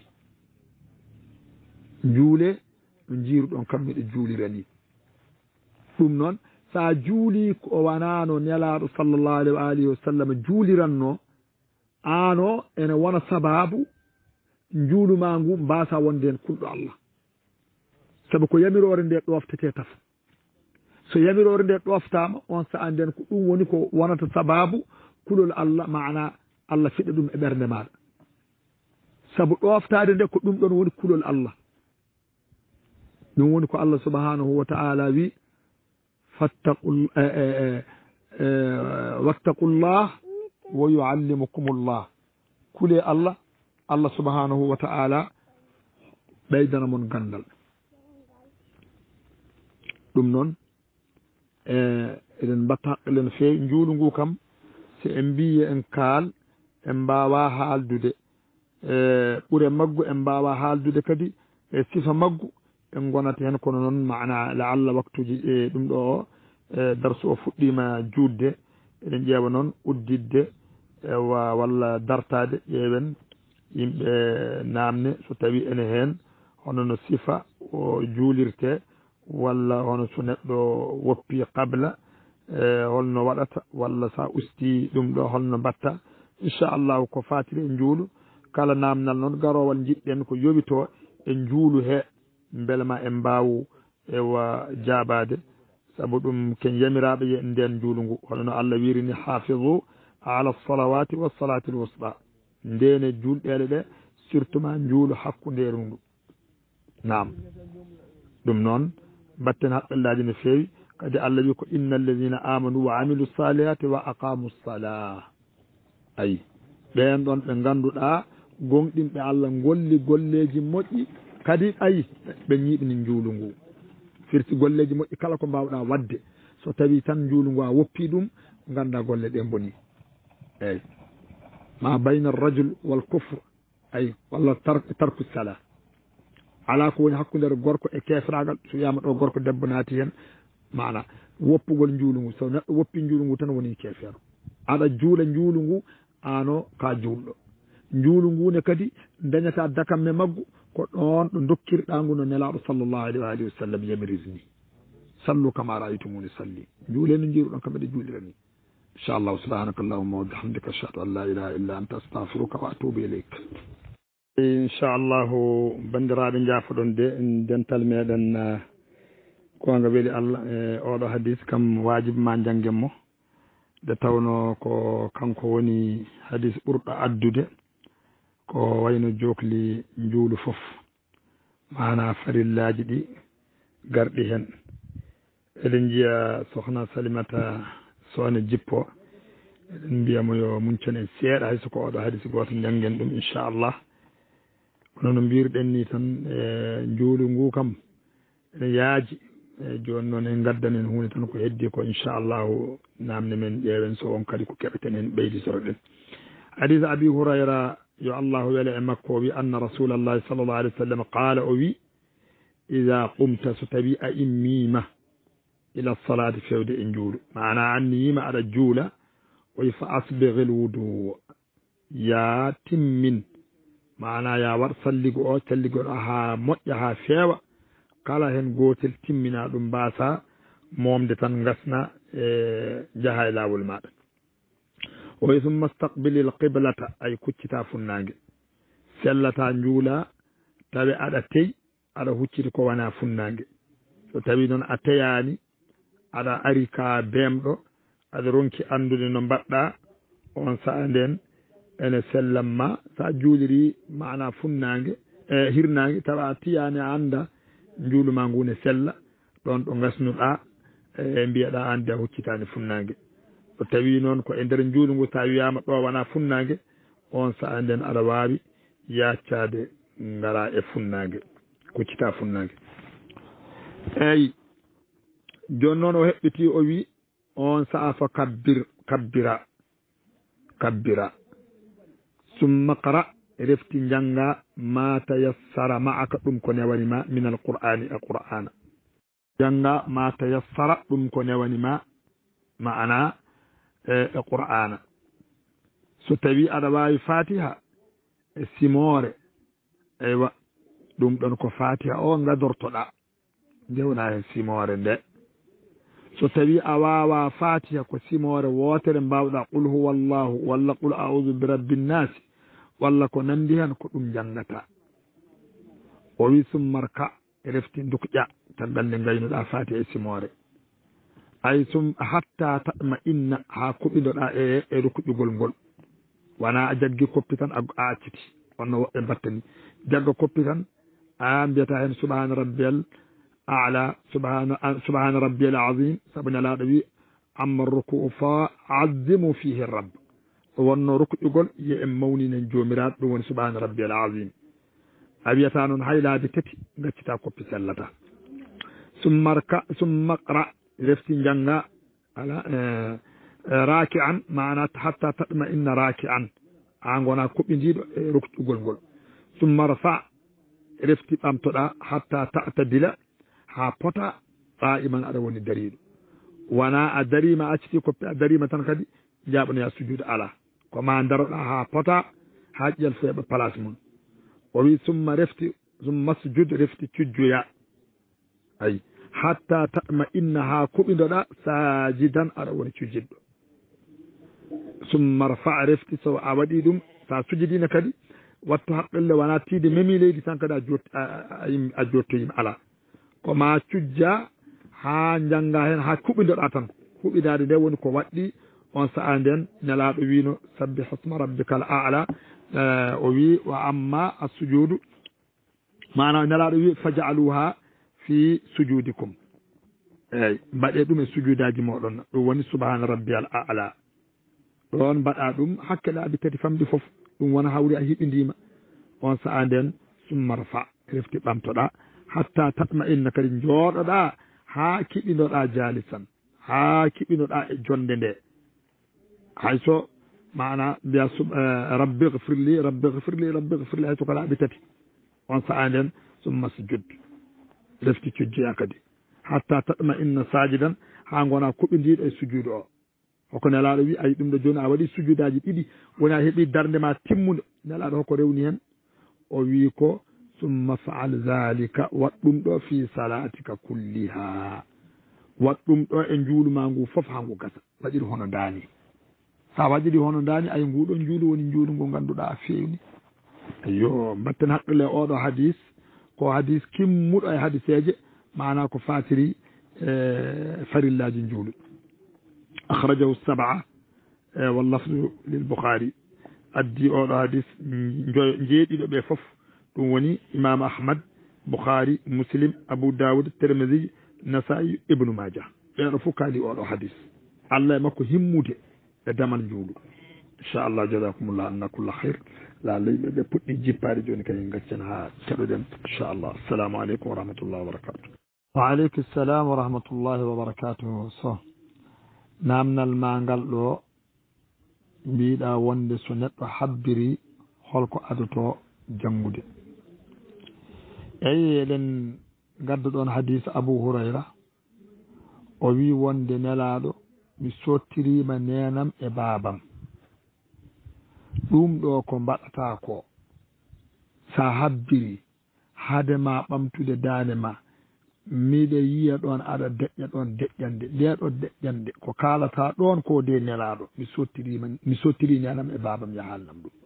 juule ɗo jiiruɗon kam miɗe juulira ni ɗum noon sa juuli ko wanano nelaɗo sallllahu alayhi wa sallam juuliranno ano ene wona sababu juuluma ngu mbasa wonde hen kulɗo Allah sabu ko yamirore nde ɗoftete taf so yamirore nde ɗoftama on sa'a nden ko ɗum woni ko wonata sababu kulol Allah maana Allah fiɗa ɗum e ɓernde maɗa sabu ɗoftade nde ko ɗum ɗon woni kulol Allah ɗum woni ko Allah subhanahu wa ta'ala wi wattaqullah wa yuallimukumullah kule Allah subhanahu wa ta'ala ɓeydana mon gandal ɗum noon eɗen mbatta haqqille no feewi njuulu ngu kam si en mbiye en kaal en mbawa haaldude ɓure maggu en mbawa haaldude kadi e sifa maggu en gonata hen kono noon maana laalla waktuji ɗum ɗo darsu o fuɗɗima juutde eɗen ƴeewa noon uddidde walla dartade ƴeewen yimɓe namne so tawi ene hen hono no sifa o juulirte walla hono so neɗɗo woppi qabla holno waɗata walla sa usti ɗum ɗo holno mbatta inchallahu ko fatiri e juulu kala namdal noon garowal jiɗɗen ko yowito e juulu he beele ma en mbawu ewa jaabade sabu ɗum ken yamiraɓe ye nden juulu ngu holno Allah wirini hafizu ala salawati wa salati l wusta ndene julɗele ɗe surtout ma juulu hakkuderu ndu naam ɗum noon mbatten haqqillaji no feewi kadi Allah wi ko inna alladina amanu wa amilu salihati wa aqamu salah ayi ɓen ɗon ɓe ganduɗa gonɗinɓe Allah golli golleji moƴƴi kadi ayi ɓe ñiɓini juulu ngu firti golleji moƴƴi kala ko mbawɗa wadde so tawi tan juulu ngu a woppi ɗum ganda golle ɗe boni eyyi ma bayna arrajul wal kufre ayi walla tarku salah ala ko woni hakkude gorko e kefragal so wiyama ɗo gorko debbo naati hen mana woppugol juulu ngu so neɗɗo woppi juulu ngu tan woni kefero aɗa juula juulu ngu ano ka juulɗo juulu ngu ne kadi dañata dakamme maggu ko ɗon ɗo dokkirɗa ngu no nelaɗo sallllahu alayhi wa sallam yamirisni sallu kama ra'aytumuni salli juule no jiiruɗon kamɓe ɗe juulirani inchallahu subhanaka allahumma wa bihamdika ashhadu an la ilaha illa anta astaghfiruka wa atubu ilayk inchallahu bandiraɓe jaafoɗon de en dental meɗen gonga weeli Allah e oɗo hadis kam wajibi ma janggen mo nde tawno ko kanko woni hadis ɓurɗo addude ko wayno jokli juulu fof mana farillaji ɗi garɗi hen eɗen jiya sohna Salimata Sone Jippo eɗen mbiyamo yo muncon en seeɗa hayso ko oɗo hadisi goto janggen ɗum inchallah kono no mbirɗen ni tan e njuulu ngu kam ene yaaji e joni noon en gaddanen hunde tan ko heddi ko inchallahu namde men ƴeewen so on kadi ko keɓeten hen ɓeyditoroɗen hadis Abi Hurayra yo allahu wele e makko o wi anna rasulallahi sallllahu alih wa sallam qala o wi ida qumta so tawi a immima ila salati fewde e njuulu mana anniyima aɗa juula oyi fa asbigil wudu ya timmin mana ya waɗ salligo ɗo ha moƴƴa ha feewa kala hen gotel timmina ɗum mbasa momde tan gasna e jaaha e lawol maɗa oyi summa staqbilil qiblata ay kuccita funnangue sellata njuula tawi aɗa tey aɗa hucciti ko wona funnangue so tawi noon a teyani aɗa ari ka bemɗo aɗa ronki andude no mbaɗɗa on sa'a nden ene sellanma sa juuliri mana funnangue e hirnangue tawa a tiyani a anda njuuluma ngu ne sella ɗon ɗo gasnuɗa e mbiyeɗa an de a huccitani funnangue so tawi noon ko e nder njuulu ngu sa wiyama ɗo wona funnangue on sa'a nden aɗa wawi yaccade ngara e funnangue kuccita funnangue eyyi joni noon o heɓɓiti o wi on sa'a fa kabbira summa qra refti janga ma tayassara ma'aka ɗum ko newanima min alqur'ani e qur'ana janga ma tayassara ɗum ko newanima ma'ana e qur'ana so tawi aɗa wawi fatiha e simore eywa ɗum ɗon ko fatiha o gadortoɗa jewna hen simore nde so tawi a wawa fatiha ko simore wotere mbawɗa qul huwa llahu walla qul a'udhu bi rabbin nasi walla ko nandi hen ko ɗum jangata o wi summarka refti dukƴa taggal nde gaynuɗa fatiha e simore ay sum hatta tatma inna ha kuɓidoɗa e rukƴugol ngol wona a jaggi koppi tan a acciti wonno woɓɓe mbattani jagga koppi tan a mbiyata hen subhana rabbiyal a'la subhana rabbiyal azim sabu nelaɗo wi amma ruku'u fa azimu fihi rabb wonno rukƴugol yi en mawninen jomiraɗo ɗum woni subhana rabbiyal azim a wiyata noon haylade tati gaccita koppi sellata summa qra refti janga ala raki'an mana hatta tatma inna raki'an a gona kuɓidiɗo e rukƴugol ngol summa rafa refti ɓamtoɗa hatta ta'tadila ha pota qa'iman aɗa woni dariɗo wona a darima acciti koppi a darima tan kadi jaɓonoya sujude ala koma daroɗa ha pota ha ƴiyal feeɓa place mum o wi summa sujud refti cujjoya ayi hatta tatma inna ha kuɓidoɗa sajidan aɗa woni cujjidɗo summa rfa refti so a waɗi ɗum sa sujudina kadi wattu haqqille wona tiide memi leydi tan kadi a jottoyima ala koma cujja ha janga hen ha kuɓidoɗa tan huɓidade nde woni ko waɗɗi on sa'a nden nelaɗo wino sabbih isma rabbikal a'la o wi wa amma as-sujudu mana nelaɗo wi faj'aluha fi sujudikum eyyi mbaɗe ɗum e sujudaji moɗon ɗum woni subhana rabbiyal a'la ɗon mbaɗa ɗum hakke laabi tati famɗi foof ɗum wona hawri a hiɓidima on sa'a nden summa rfa refti ɓamtoɗa hatta tatma inna kadi jooɗoɗa ha kiɓinoɗa jalisan ha kiɓinoɗa e jonde nde hayso mana mbiya rabbi gfirli hayso ko laaɓi tati on sa'a nden summa sujud refti cujjoya kadi hatta tatma inna sajidan ha gona kuɓidiɗo e sujudu o hoko nelaɗo wi ayi ɗum ɗo joni a waɗi sujudaji ɗiɗi woni a heeɓi darde ma timmude nelaɗo hoko rewni hen o wi ko summa faal zalika waɗɗum ɗo fi salatika kulliha waɗɗum ɗo e juuluma ngu foof ha ngu gasa waɗiri hono dani sa waɗiri hono dani ay nguɗo juulu woni juulu ngu ganduɗa a fewni ayyo mbatten haqqille oɗo hadis ko hadis kimmuɗo e hadiseje mana ko fatiri farillaji juulu akhrajahu as-sab'a wal lafzu lil Bukhari addi oɗo hadis jeeɗiɗo ɓe foof ɗum woni imam Ahmad Bukhari, Muslim, Abu Dawud, Tirmidhi, Nasa'i, Ibnu Majah ɓeɗo fof kaali oɗo hadis Allah e makko himmude e damal njuuɗu inchallah jazakumullah anna kulla hayr la leyɓe ɓe puɗɗi jippade joni kay gaccen ha keɗoɗen inchallah assalamu aleykum wa rahmatullahi wa barakatuh. Wa aleykum salam wa rahmatullahi wa barakatuh. So namnal ma ngal ɗo mbiɗa wonde so neɗɗo habbiri holko adoto janngude. Eyi eɗen gadda ɗon hadis Abu Hurayra o wi wonde nelaɗo mi sottirima nenam e babam ɗum ɗo ko mbaɗata ko sa habbiri hade ma ɓamtude dande ma miɗe yiya ɗon aɗa deƴƴa ɗon deƴƴande ndeɗo deƴƴande ko kalata ɗon ko de nelaɗo mi sottiri nenam e babam yahalnam ɗum.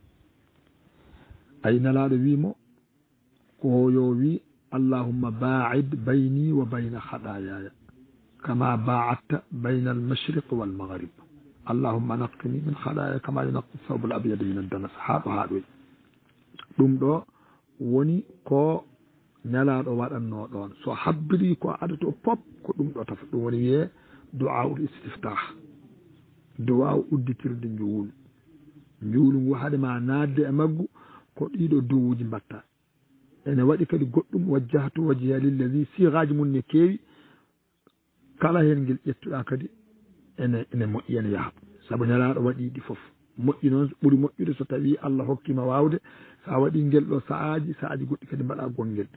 ay nelaɗo wimo ko yo wi allahumma ba'id bayni wa bayna khadayaya kama ba'adta bayna al-mashriq wal maghrib allahumma naqqini min khadaya kama yunqqa thawb al-abyad min ad-danas haɗo ɗum ɗo woni ko nelaɗo waɗanno ɗon so habbiri ko adato pop ko ɗum ɗo tafa ɗum woni wiye du'a ul istiftah du'a udditirde njuulu ngu haade ma nadde e maggu ko ɗiɗo duwuji mbatta ene waɗi kadi goɗɗum wajjahtu wajhiya lillazi sigaji mum ne keewi kala hen ngel ƴettuɗa kadi ene moƴƴi ene yaaha saabu nelaɗo waɗi ɗi foof moƴƴi noon ɓuuri moƴƴude so tawi Allah hokkima wawde sa waɗi ngel ɗo sa'aji goɗɗi kadi mbaɗa gonngel.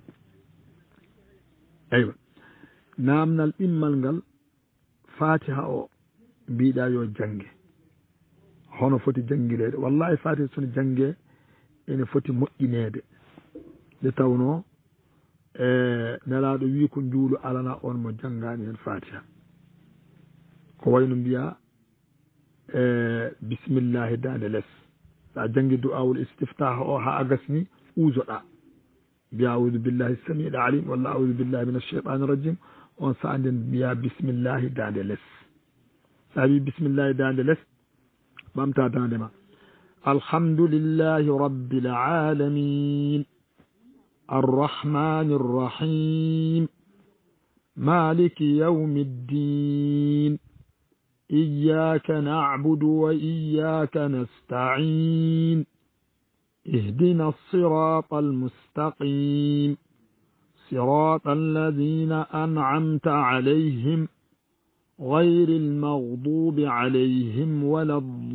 eywa namnal ɗimmal ngal fatiha o mbiɗa yo jangge hono foti jangirede wallahi fatiha sono jangge ene foti moƴƴinede nde tawno nelaɗo wi ko njuulu alana on mo janngani hen fatiha ko wayno mbiya bisimillahi dande less sa jangi du'awul istiftah o ha agasni uzoɗa mbiya audu billahi samiil alim walla audu billahi min alcheytani irrajim on sa nden mbiya bisimillahi dande less sa wi bisimillahi dande less ɓamta dande ma alhamdulillahi rabbil alamin الرحمن الرحيم مالك يوم الدين إياك نعبد وإياك نستعين اهدنا الصراط المستقيم صراط الذين أنعمت عليهم غير المغضوب عليهم ولا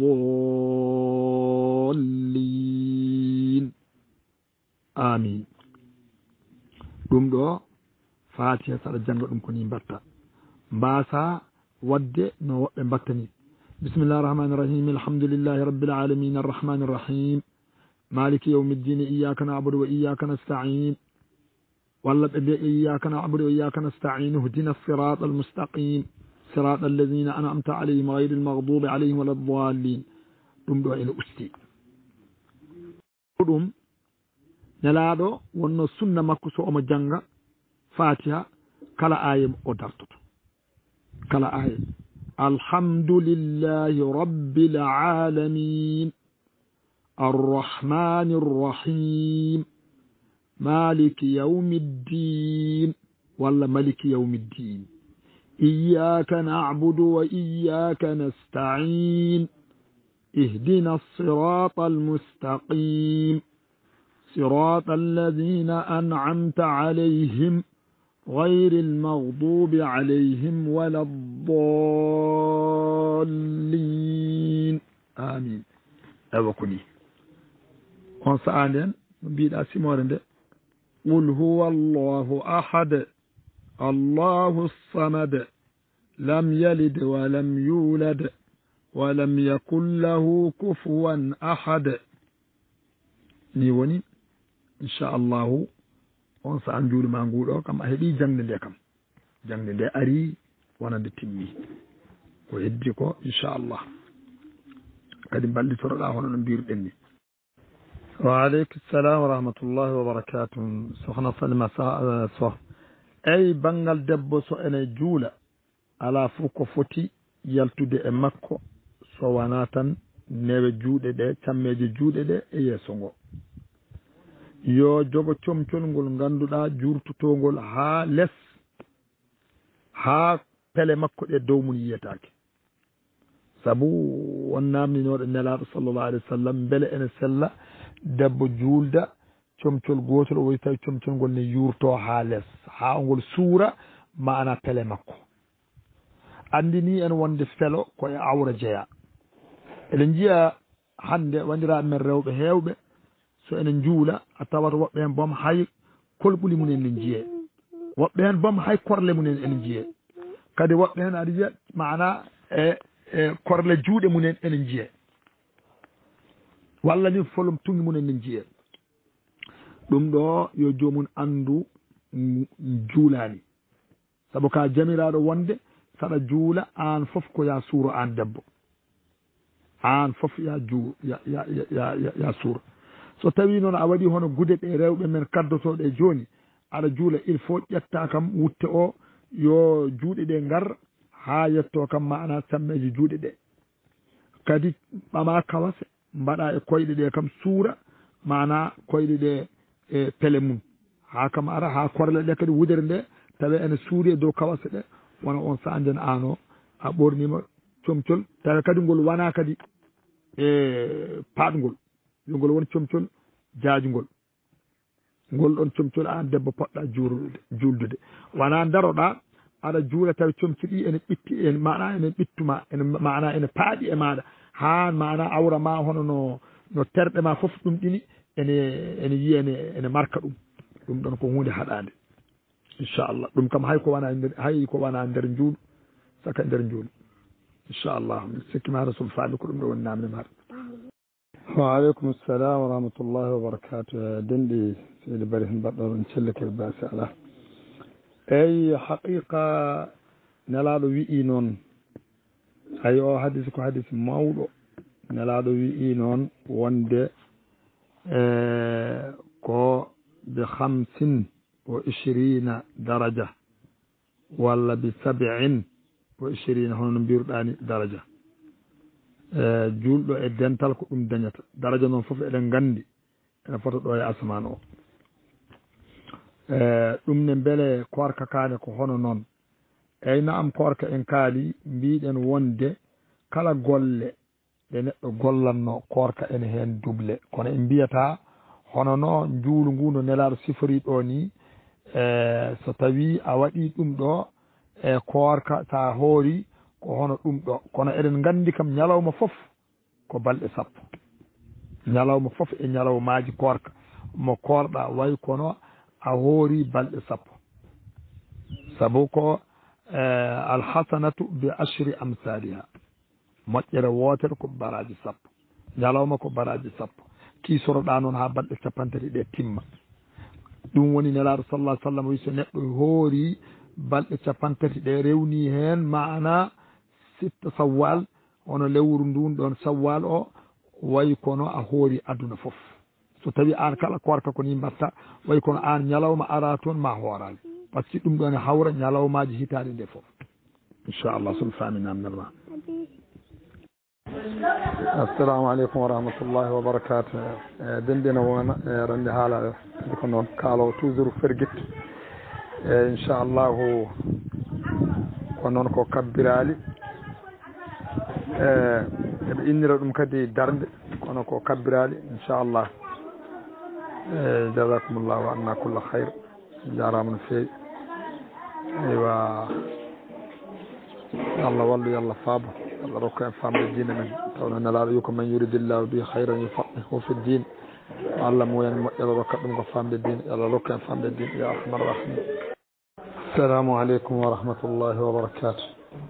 الضالين آمين. ɗum ɗo fatiha saɗa janga ɗum koni mbatta mbasa wadde no woɓɓe mbattani bisimillahi irrahmani irrahim alhamdulillahi rabbil alamin arrahmani irrahim maliki yawmiddin iyyaka na'budu wa iyyaka nasta'in walla ɓe mbiya iyyaka na'budu wa iyyaka nasta'in ihdina as-sirata al-mustaqim sirata alladhina an'amta alayhim ghayril maghdubi alayhim wala ddallin ɗum ɗo ene usti ɗum nelaɗo wonno sunna makko so omo janga fatiha kala aya o dartoto kala aya alhamdulillahi rabbil alamin arrahmani irrahim maliki yawmiddin walla maliki yawmiddin iyyaka na'budu wa iyyaka nasta'in ihdina as-sirata al-mustaqim صراط الذين أنعمت عليهم غير المغضوب عليهم ولا الضالين آمين. أوكني ونسألن بيد أسمارن قل هو الله أحد الله الصمد لم يلد ولم يولد ولم يكن له كفوا أحد نيوني inchallahu on sa an juuɗe ma nguɗo kam a heeɓi jangde nde kam jangde nde ari wonande timmi ko heddi ko inchallah kadi mballitoroɗa hono no mbiruɗen ni. wa aleykum salam wa rahmatullahi wa barakatuh. sohna Salima Sow eyi banggal debbo so ene juula ala fof ko foti yaltude e makko so wona tan newe juuɗe ɗe cammeje juuɗe ɗe e yeeso ngo yo jogo comcol ngol ngannduɗaa juurtotongol haa less haa pele makko ɗe dow mum yiyetaake sabu won namninooɗo nelaaɗo sallllahu alih wa sallam mbele ene sella debbo juulda comcol gootol o woyi tawi comcol ngol ne yuurtoo haa less haa ngol suura maana pele makko anndi ni en wonde felo koye awra jeya eɗen njiya hannde wanndiraaɓe men rewɓe heewɓe so enen njuula a tawata woɓɓe heen bom hay kolɓuli mumen ene njiyee woɓɓe heen bom hay korle mumen ene njiyee kadi woɓɓe heen aɗa yiya maana e korle juuɗe mumen ene njiyee walla ni folum tungi mumen ne njiyee ɗum ɗo yo joomum anndu juulaani sabu ka jamiraaɗo wonde saɗa juula aan fof ko ya suuro aan debbo aan fof ya ya suura so tawi noon a waɗi hono gude ɗe rewɓe men kaddotoɗe jooni aɗa juula il faut ƴetta kam wutte o yo juuɗe ɗe ngar haa yetto kam maana sammeji juuɗe ɗe kadi ɓama kawase mbaɗa e koyɗe ɗe kam suura mana koyɗe ɗe e pele mum haa kam ara haa korle ɗe kadi wudere nde tawi ene suuri e dow kawase ɗe wona on sanden ano a ɓornima comcol tawi kadi ngol wona kadi e paɗgol yongol woni comcol jaajugol ngol ɗon comcol an debbo poɗɗa juuldude wona daroɗa aɗa juula tawi comci ɗi ene ɓitti en maɗa ene ɓittuma ene mana ene paaɗi e maɗa ha mana awra ma hono no terɗe ma foof ɗum ɗini ene yiya ene marka ɗum ɗon ko hunde haɗade inchallah ɗum kam hay ko wona nder juuɗu saka nder juuɗu inchallah mi sikkima rasul faami ko ɗum ɗo woni namde maɗa waaleykum salam wa rahmatullahi wa barakatuh denɗi seydi bari hen mbaɗɗo ɗon cellekel basi ala eyyi haqiqa nelaɗo wi'i noon hay o hadis ko hadis mawɗo nelaɗo wi'i noon wonde ko bi 25 daraja walla bi 27 hono no mbiruɗani daraja julɗo e dental ko ɗum dañata daraja noon foof eɗen gandi ene fota ɗo e asman o ɗum ne beele korka kane ko hono noon eyyi naam korka en kaali mbiɗen wonde kala golle ɗe neɗɗo gollanno korka ene hen double kono en mbiyata hono no juulu ngu no nelaɗo sifori ɗo ni so tawi a waɗi ɗum ɗo e korka sa hoori ko hono ɗum ɗo kono eɗen gandi kam ñalawma fof ko balɗe 10 ñalawma fof e ñalawmaji korka mo korɗa way kono a hoori balɗe 10 sabu ko alhasanatu bi 10 amsaliha moƴƴere wotere ko baraji 10 ñalawma ko baraji 10 kisoroɗa noon ha balɗe 50 ɗe timma ɗum woni nelaɗo sallah sallam wi so neɗɗo hoori balɗe 50 ɗe rewni hen mana 6 sawwal hono lewru ndun ɗon sawwal o wayi kono a hoori aduna foof so tawi an kala korka ko ni mbatta wayi kono an ñalawma ara toon ma hoorani par ce que ɗum ɗon e hawra ñalawmaji hitade nde foof inchallah somi faami namdal ma assalamu aleykum wa rahmatullahi wa barakatuh dendina wona rande haala ko noon kaalo toujours ferguit inchallahu ko noon ko kabbirali eɓe innira ɗum kadi darde kono ko kabbirali inchallah jasakumullahu anna kulla hayre jarama no feewi eywa allah wallu yo allah faabo allah rokka en famde diine men tawno nelaɗo wi ko man yuridillahu bi hayran yufaqihu fi din allah mumen moƴƴere rokkat ɗum ko famde diine allah rokka en famde diine ya arhamar rahimin assalamu aleykum wa rahmatullahi wa barakatuh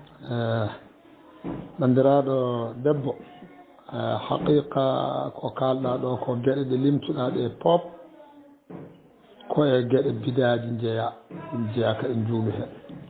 bandiraɗo debbo haqiqa ko kalɗa ɗo ko gueɗe ɗe limtuɗa ɗe pop koye gueɗe bidaji jeeya ka e juulu he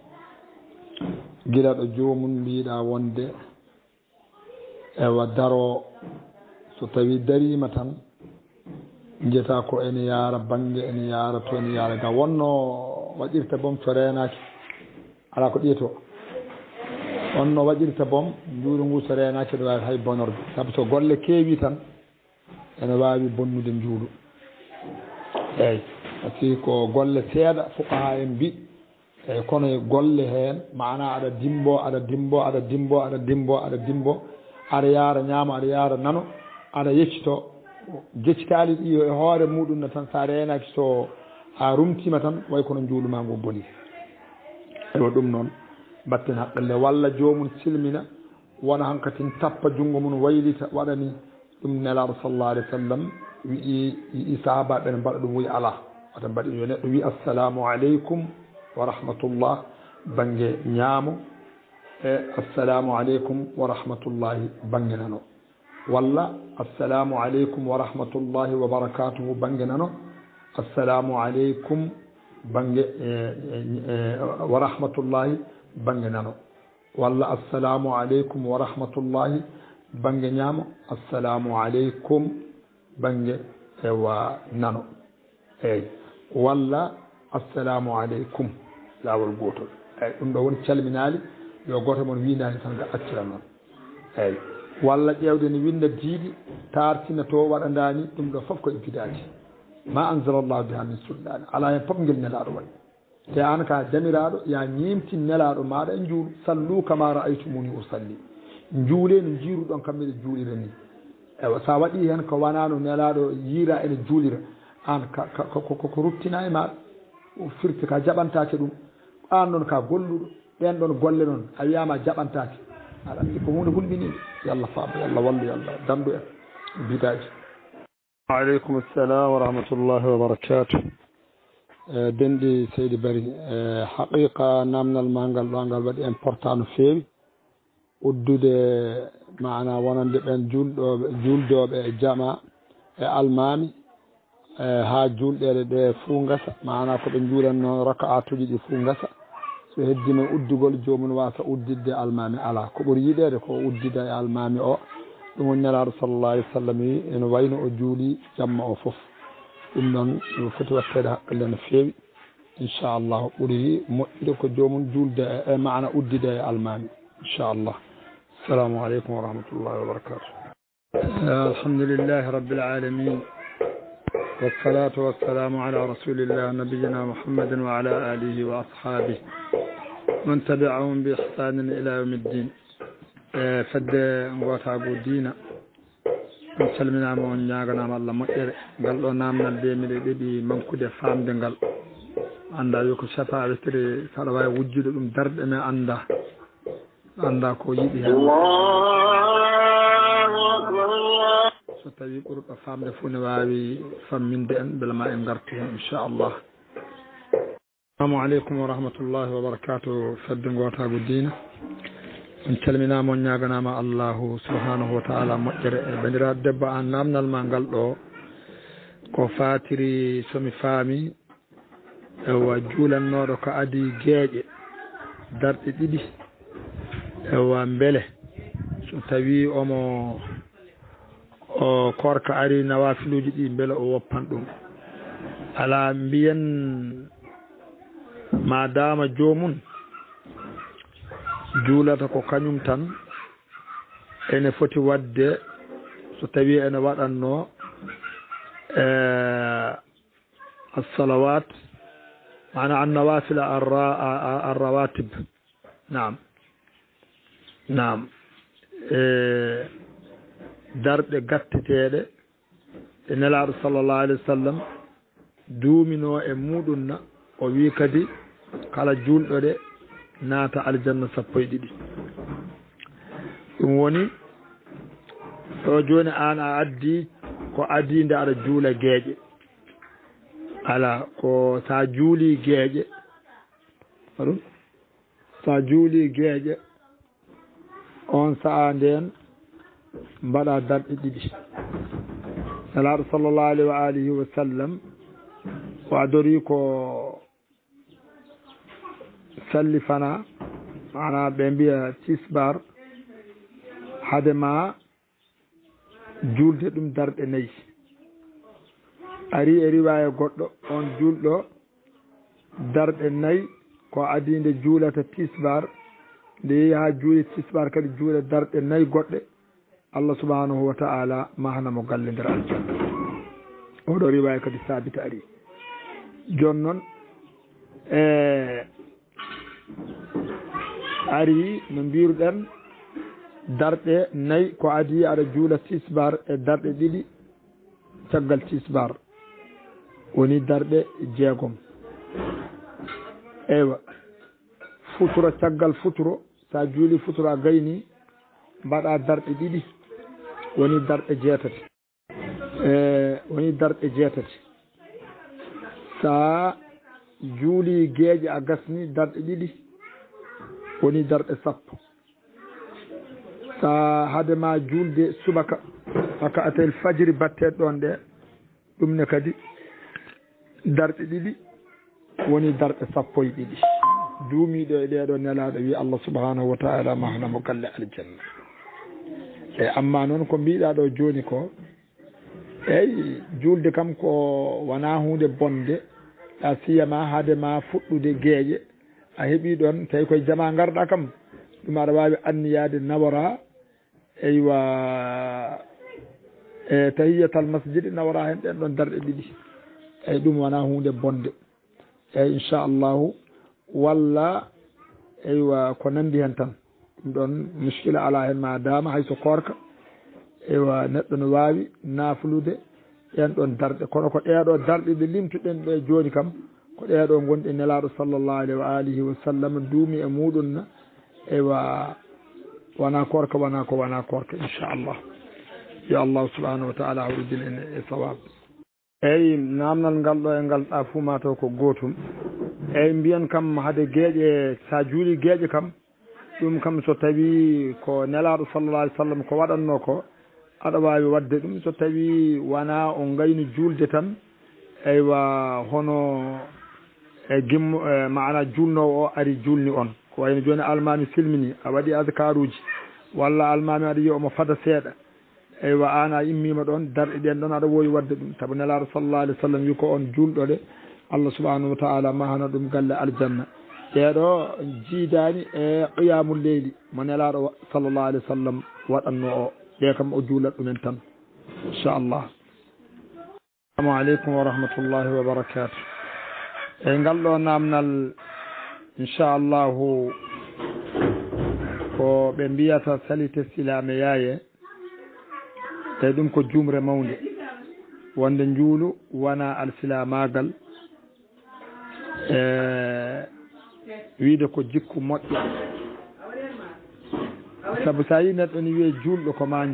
gila ɗo jomum mbiɗa wonde ewa daro so tawi darima tan jeta ko ene yaara banggue ene yaara to ene yaara ga wonno waɗirta boom to renaki ala ko ɗiyeto wonno waɗirta boom juuru ngu so renaki ɗo wawi hay bonorde saabu so golle keewi tan ene wawi bonnude juulu eyyi si ko golle seeɗa fuqaha en mbi eyyi kono e golle heen mana aɗa dimbo aɗa dimbo aɗa dimbo aɗa dimbo aɗa dimbo aɗa yaara ñaama aɗa yaara nano aɗa yeccito jeccitaali ɗi e hoore muɗum ne tan sa reenaki so a rumtima tan way kono juuluma ngo boni ewa ɗum noon mbatten haqqille walla joomum silmina wona hankatin tappa junngo mum waylita waɗani ɗum nelaaɗo sallallahu alayhi wa sallam wi'i sahaba ɓene mbaɗa ɗum woyi ala wata mbaɗi yo neɗɗo wi assalamu aleykum wa rahmatullah bange ñaamo e assalamu aleykum wa rahmatullahi bange nano walla assalamu aleykum wa rahmatullahi wa barakatuhu bange nano assalamu aleykum bange wa rahmatullahi bange nano walla assalamu aleykum wa rahmatullahi bange ñaamo assalamu aleykum bange ewa nano eyyi walla assalamu aleykum laawol gootol eyyi ɗum ɗo woni calminaali yo gooto mon windaani tan ga accira noon eyyi walla ƴeewde ne winda diiɗi tartina to waɗandaani ɗum ɗo fof ko ibtidaati ma anzala llahu biha min sulɗani ala hen fof ngel nelaaɗo waɗi te an ka damiraaɗo ya ñiimtin nelaaɗo maaɗa e njuulu sallu kama ra'aytumuni usalli njuule no jiiruɗon kamɓe ɗe juulira ni ewa sa waɗi hen ko wonano nelaaɗo yiira ene juulira an ko ruttina e maɗa firti ka jaɓantake ɗum an ɗon ka golluɗo ɓen ɗon golle noon a wiyama jaɓantake aɗa andi ko hunde hulɓinide yallah faaba yallah wallu yallah dandu en bidaji aleykum assalam wa rahmatullahi wa barakatuh denɗi seydi bari haqiqa namdal ma ngal ɗo ngal waɗi important no feewi uddude mana wonande ɓen juldoɓe e jama e almami ha julɗele ɗe fuu gasa mana ko ɓe juulanno raka'atuji ɗi fuu gasa so heddima uddugol jomum wasa uddidde almami ala ko ɓuuri yiɗede ko uddida e almami o ɗum woni nelaɗo sallallah alih w sallam wi ene wayno o juuli jamma o foof ɗum ɗon ɗum foti wattede haqqille no feewi inchallah ɓuuri moƴƴude ko jomum julde e mana uddide e almami inchallah assalamu aleykum wa rahmatullahi wa barakatuh alhamdulillahi rabbil alamin والصلاة والسلام على رسول الله نبينا محمد وعلى آله وأصحابه من تبعهم بإحسان إلى يوم الدين فد غوتا دينا سلمنا من نياغنا الله مؤير قال له نامنا البيمي دي منكود فام دنگال anda yoko shafa wetiri saɗa wawi wujjude ɗum darɗe me anda ko yiɗi hen so tawi ɓurɗo famde fuu ne wawi famminde en beela ma en gartu hen inchallah assalamu aleykum wa rahmatullahi wa barakatuh fedde gotago diina on calminama on ñaganama allahu subhanahu wa taala moƴƴere e bandiraɗo debbo an namdal ma ngal ɗo ko fatiri somi faami ewa juulannoɗo ko adi gueeƴe darɗe ɗiɗi ewa beele so tawi omo o korka ari nawafiluji ɗi beele o woppan ɗum ala mbiyen ma dama jomum juulata ko kañum tan ene foti wadde so tawi ene waɗanno الصلوات معنى النوافل الرواتب نعم darɗe gatteteɗe e nelaɗo sallllahu alih wa sallam duumino e muɗumna o wi kadi kala julɗo ɗe naata aljanna 12 ɗum woni ɗo joni an a addi ko adinde aɗa juula gueeƴe ala ko sa juuli gueeƴe aɗum sa juuli gueeƴe on sa'a nden mbaɗa darɗe ɗiɗi nelaɗo sallllahu alayhi wa alihi wa sallam o adori ko sallifana mana ɓe mbiya tisbar hadema julde ɗum darɗe 4 ari e riwaya goɗɗo on julɗo darɗe 4 ko adinde juulata tisbar nde yeehi ha juuli tisbar kadi juula darɗe 4 goɗɗe Allah subhanahu wa ta'ala mahnamo galle nder aljanna oɗo riwaya kadi sabita ari joni noon ari no mbiruɗen darɗe nayyi ko adi aɗa juula tisbar e darɗe ɗiɗi caggal tisbar woni darɗe jeegom. eywa futuro caggal futuro sa juuli futuro a gayni mbaɗa darɗe ɗiɗi woni darɗe jeetati woni darɗe jeetati. sa juuli geeƴe a gasni darɗe ɗiɗi woni darɗe sappo. sa hadema julde subaka haka atel fajiri batteɗe ɗon ɗe ɗum ne kadi darɗe ɗiɗi woni darɗe sappo e ɗiɗi. duumiɗo e ɗeɗo nelaɗo wi Allah subhanahu wa ta'ala mahnamo galle aljanna. e amma noon ko mbiɗa ɗo joni ko eyyi julde kam ko wona hunde bonde a siyama haadema fuɗɗude gueeƴe a heeɓi ɗon tawi koye jama garɗa kam ɗum aɗa wawi anniyade nawara eywa e tahiyatal masjidi nawara hen ɗen ɗon darɗe ɗiɗi. eyyi ɗum wona hunde bonde. eyyi inchallahu walla eywa ko nandi hen tan ɗum ɗon muskila ala hen ma dama hayso korka eywa neɗɗo no wawi naflude en ɗon darɗe. kono ko ɗeɗo darɗe ɗe limtuɗen ɗe joni kam ko ɗeɗo gonɗi nelaɗo sallllahu alayhi wa alihi wa sallam duumi e muɗum eywa wona korka wona korka inchallah. yo allahu subhanahu wa taala hawridin en e sawab. eyyi namdal ngal ɗo e ngal ɗa fuu mataw ko gotum. eyyi mbiyen kam haade gueeƴe sa juuli gueeƴe kam ɗum kam so tawi ko nelaɗo sallallah alih w sallam ko waɗanno ko aɗa wawi wadde ɗum so tawi wona o gayni julde tan eywa hono e gimmo mana julnowo o ari julni on ko wayno joni almami silmini a waɗi adkaruji walla almami aɗa yiya omo fada seeɗa eywa an a immima ɗon darɗe ɗen ɗon aɗa wowi wadde ɗum saabu nelaɗo sallallah alih w sallam wi ko on julɗo de Allah subhanahu wa ta'ala mahana ɗum galle aljanna. ɗeɗo jiidani e qiyamul leyli mo nelaɗo sallallah alih w sallam waɗanno o ɗe kam o juulat ɗumen tan inchallah. assalamu aleykum wa rahmatullahi wa barakatuh. e ngal ɗo namnal inchallahu ko ɓe mbiyata salite silame yaye tawi ɗum ko jumre mawde wonde juulu wona alsilamagal wiide ko jikku moƴƴo saabu sa yi neɗɗo ni wiye julɗo koma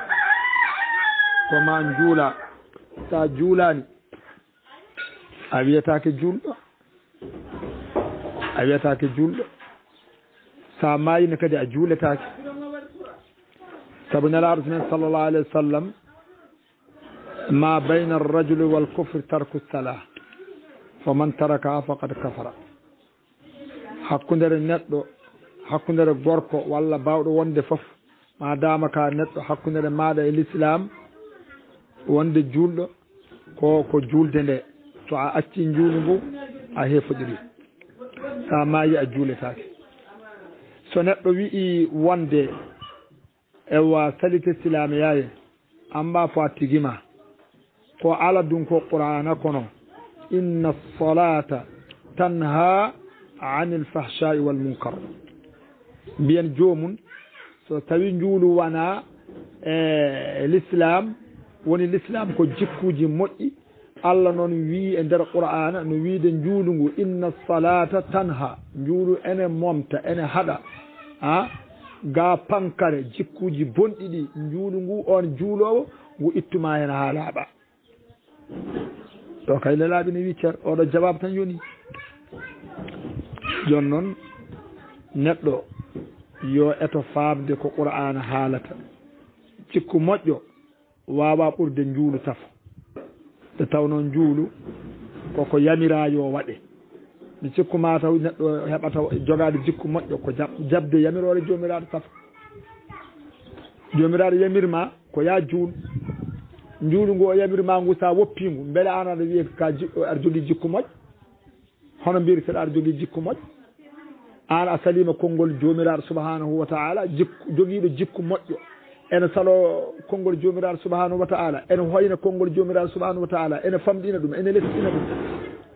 juula sa juulani a wiyatake julɗo sa mayino kadi a juuletake saabu nelaɗo men sallllahu alayhi wa sallam ma bayna arrajuli wal kufri tarku salah fa man taraka faqad kafara. hakkundere neɗɗo hakkundere gorko walla bawɗo wonde foof ma dama ka neɗɗo hakkundere maɗa e l'islam wonde julɗo ko julde nde so a acci juulu ngu a hefoɗiri sa mayi a juuletake. so neɗɗo wi'i wonde ewa salite silame yaye amba fo a tigima ko ala dun ko qur'ana kono inna salata tanha anil fahshai wal munkar. mbiyen jomum so tawi juulu wona l'islam woni l'islam ko jikkuji moƴƴi Allah noon wi e nder qur'ana no wiide juulu ngu inna salata tanha juulu ene momta ene haɗa ga pankare jikkuji bonɗi ɗi juulu ngu on juulowo ngu ittuma hen ha laaɓa. ɗo kay lelaɓe ne wi ceer oɗo jawab tan yoni. joni noon neɗɗo yo eto famde ko qur'ana haalata. cikku moƴƴo wawa ɓurde juulu tafo nde tawno juulu koko yamirayo waɗe. mi cikku ma taw neɗɗo heɓata jogade jikku moƴƴo ko jabde yamirore jomiraɗo tafo. jomiraɗo yamirma ko ya juul juulu ngu o yamirma ngu sa woppingu beele an aɗa wiye ka aɗa jogui jikku moƴƴo hono mbirteɗa aɗa jogui jikku moƴƴo an a salima konngol jomiraɗo subhanahu wa ta'ala joguiɗo jikku moƴƴo ene salo konngol jomiraɗo subhanahu wa ta'ala ene hoyna konngol jomiraɗo subhanahu wa ta'ala ene famɗina ɗum ene lesɗina ɗum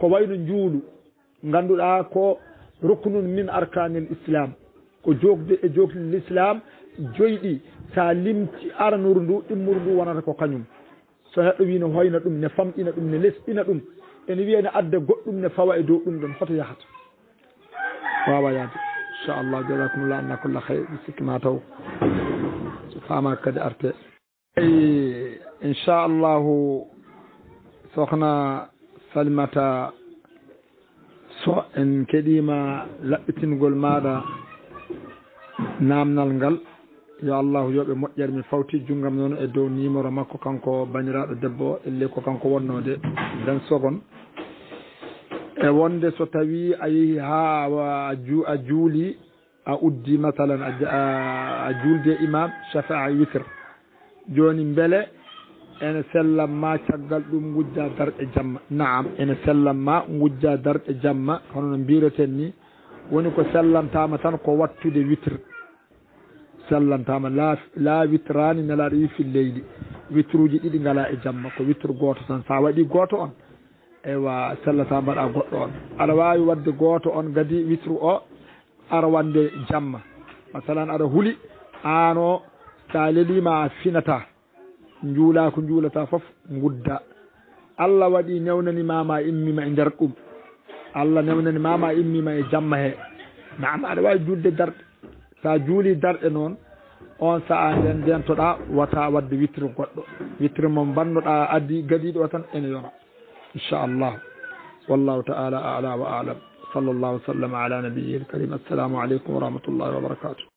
ko wayno njuulu ngannduɗaa ko ruknun min arkanil islam ko jogde e jogde l'islam joyɗi sa limti aranuru ndu ɗimmuru ndu wonata ko kañum so neɗɗo wi no hoyna ɗum ne famɗina ɗum ne lesɗina ɗum ene wiya ne adda goɗɗum ne fawa e dow ɗum ɗon hoto yahata wawa yaade inchallah jazakumullah anna kulla hayr mi sikki ma taw so fama kadi arte eyi inchallahu sohna Salimata so en keɗima laɓɓitingol maɗa namnal ngal yo allahu yoɓe moƴƴere mi fawti junggam noon e dow numéro makko kanko baniraɗo debbo elle ko kanko wonnode 20 secondes e wonde so tawi a yeehi ha a juuli a uddi masalan a julde imam chafaa witre joni beele ene sellanma caggal ɗum gujja darɗe jamma naam ene sellanma gujja darɗe jamma hono no mbireten ni woni ko sellantama tan ko wattude witre sellantama la witrani nelaɗo wi fi leydi witre uji ɗiɗi ngala e jamma ko witre goto tan sa waɗi goto on ewa sellata mbaɗa goɗɗo on aɗa wawi wadde goto on gadi witre o ara wande jamma masalan aɗa huuli an o sa lelima a finata juula ko juulata foof gudda Allah waɗi newnanimama immima e nder ɗum Allah newnanimama immima e jamma he naam aɗa wawi julde darɗe sa juuli darɗe noon on saaha nden ndentoɗa wata wadde witre goɗɗo witre mo bannoɗa addi gadiɗo o tan ene yona inchallah wallahu ta'ala a'la wa a'lam sallallahu sallam ala nabiyil karim assalamu aleykum wa rahmatullahi wa barakatuh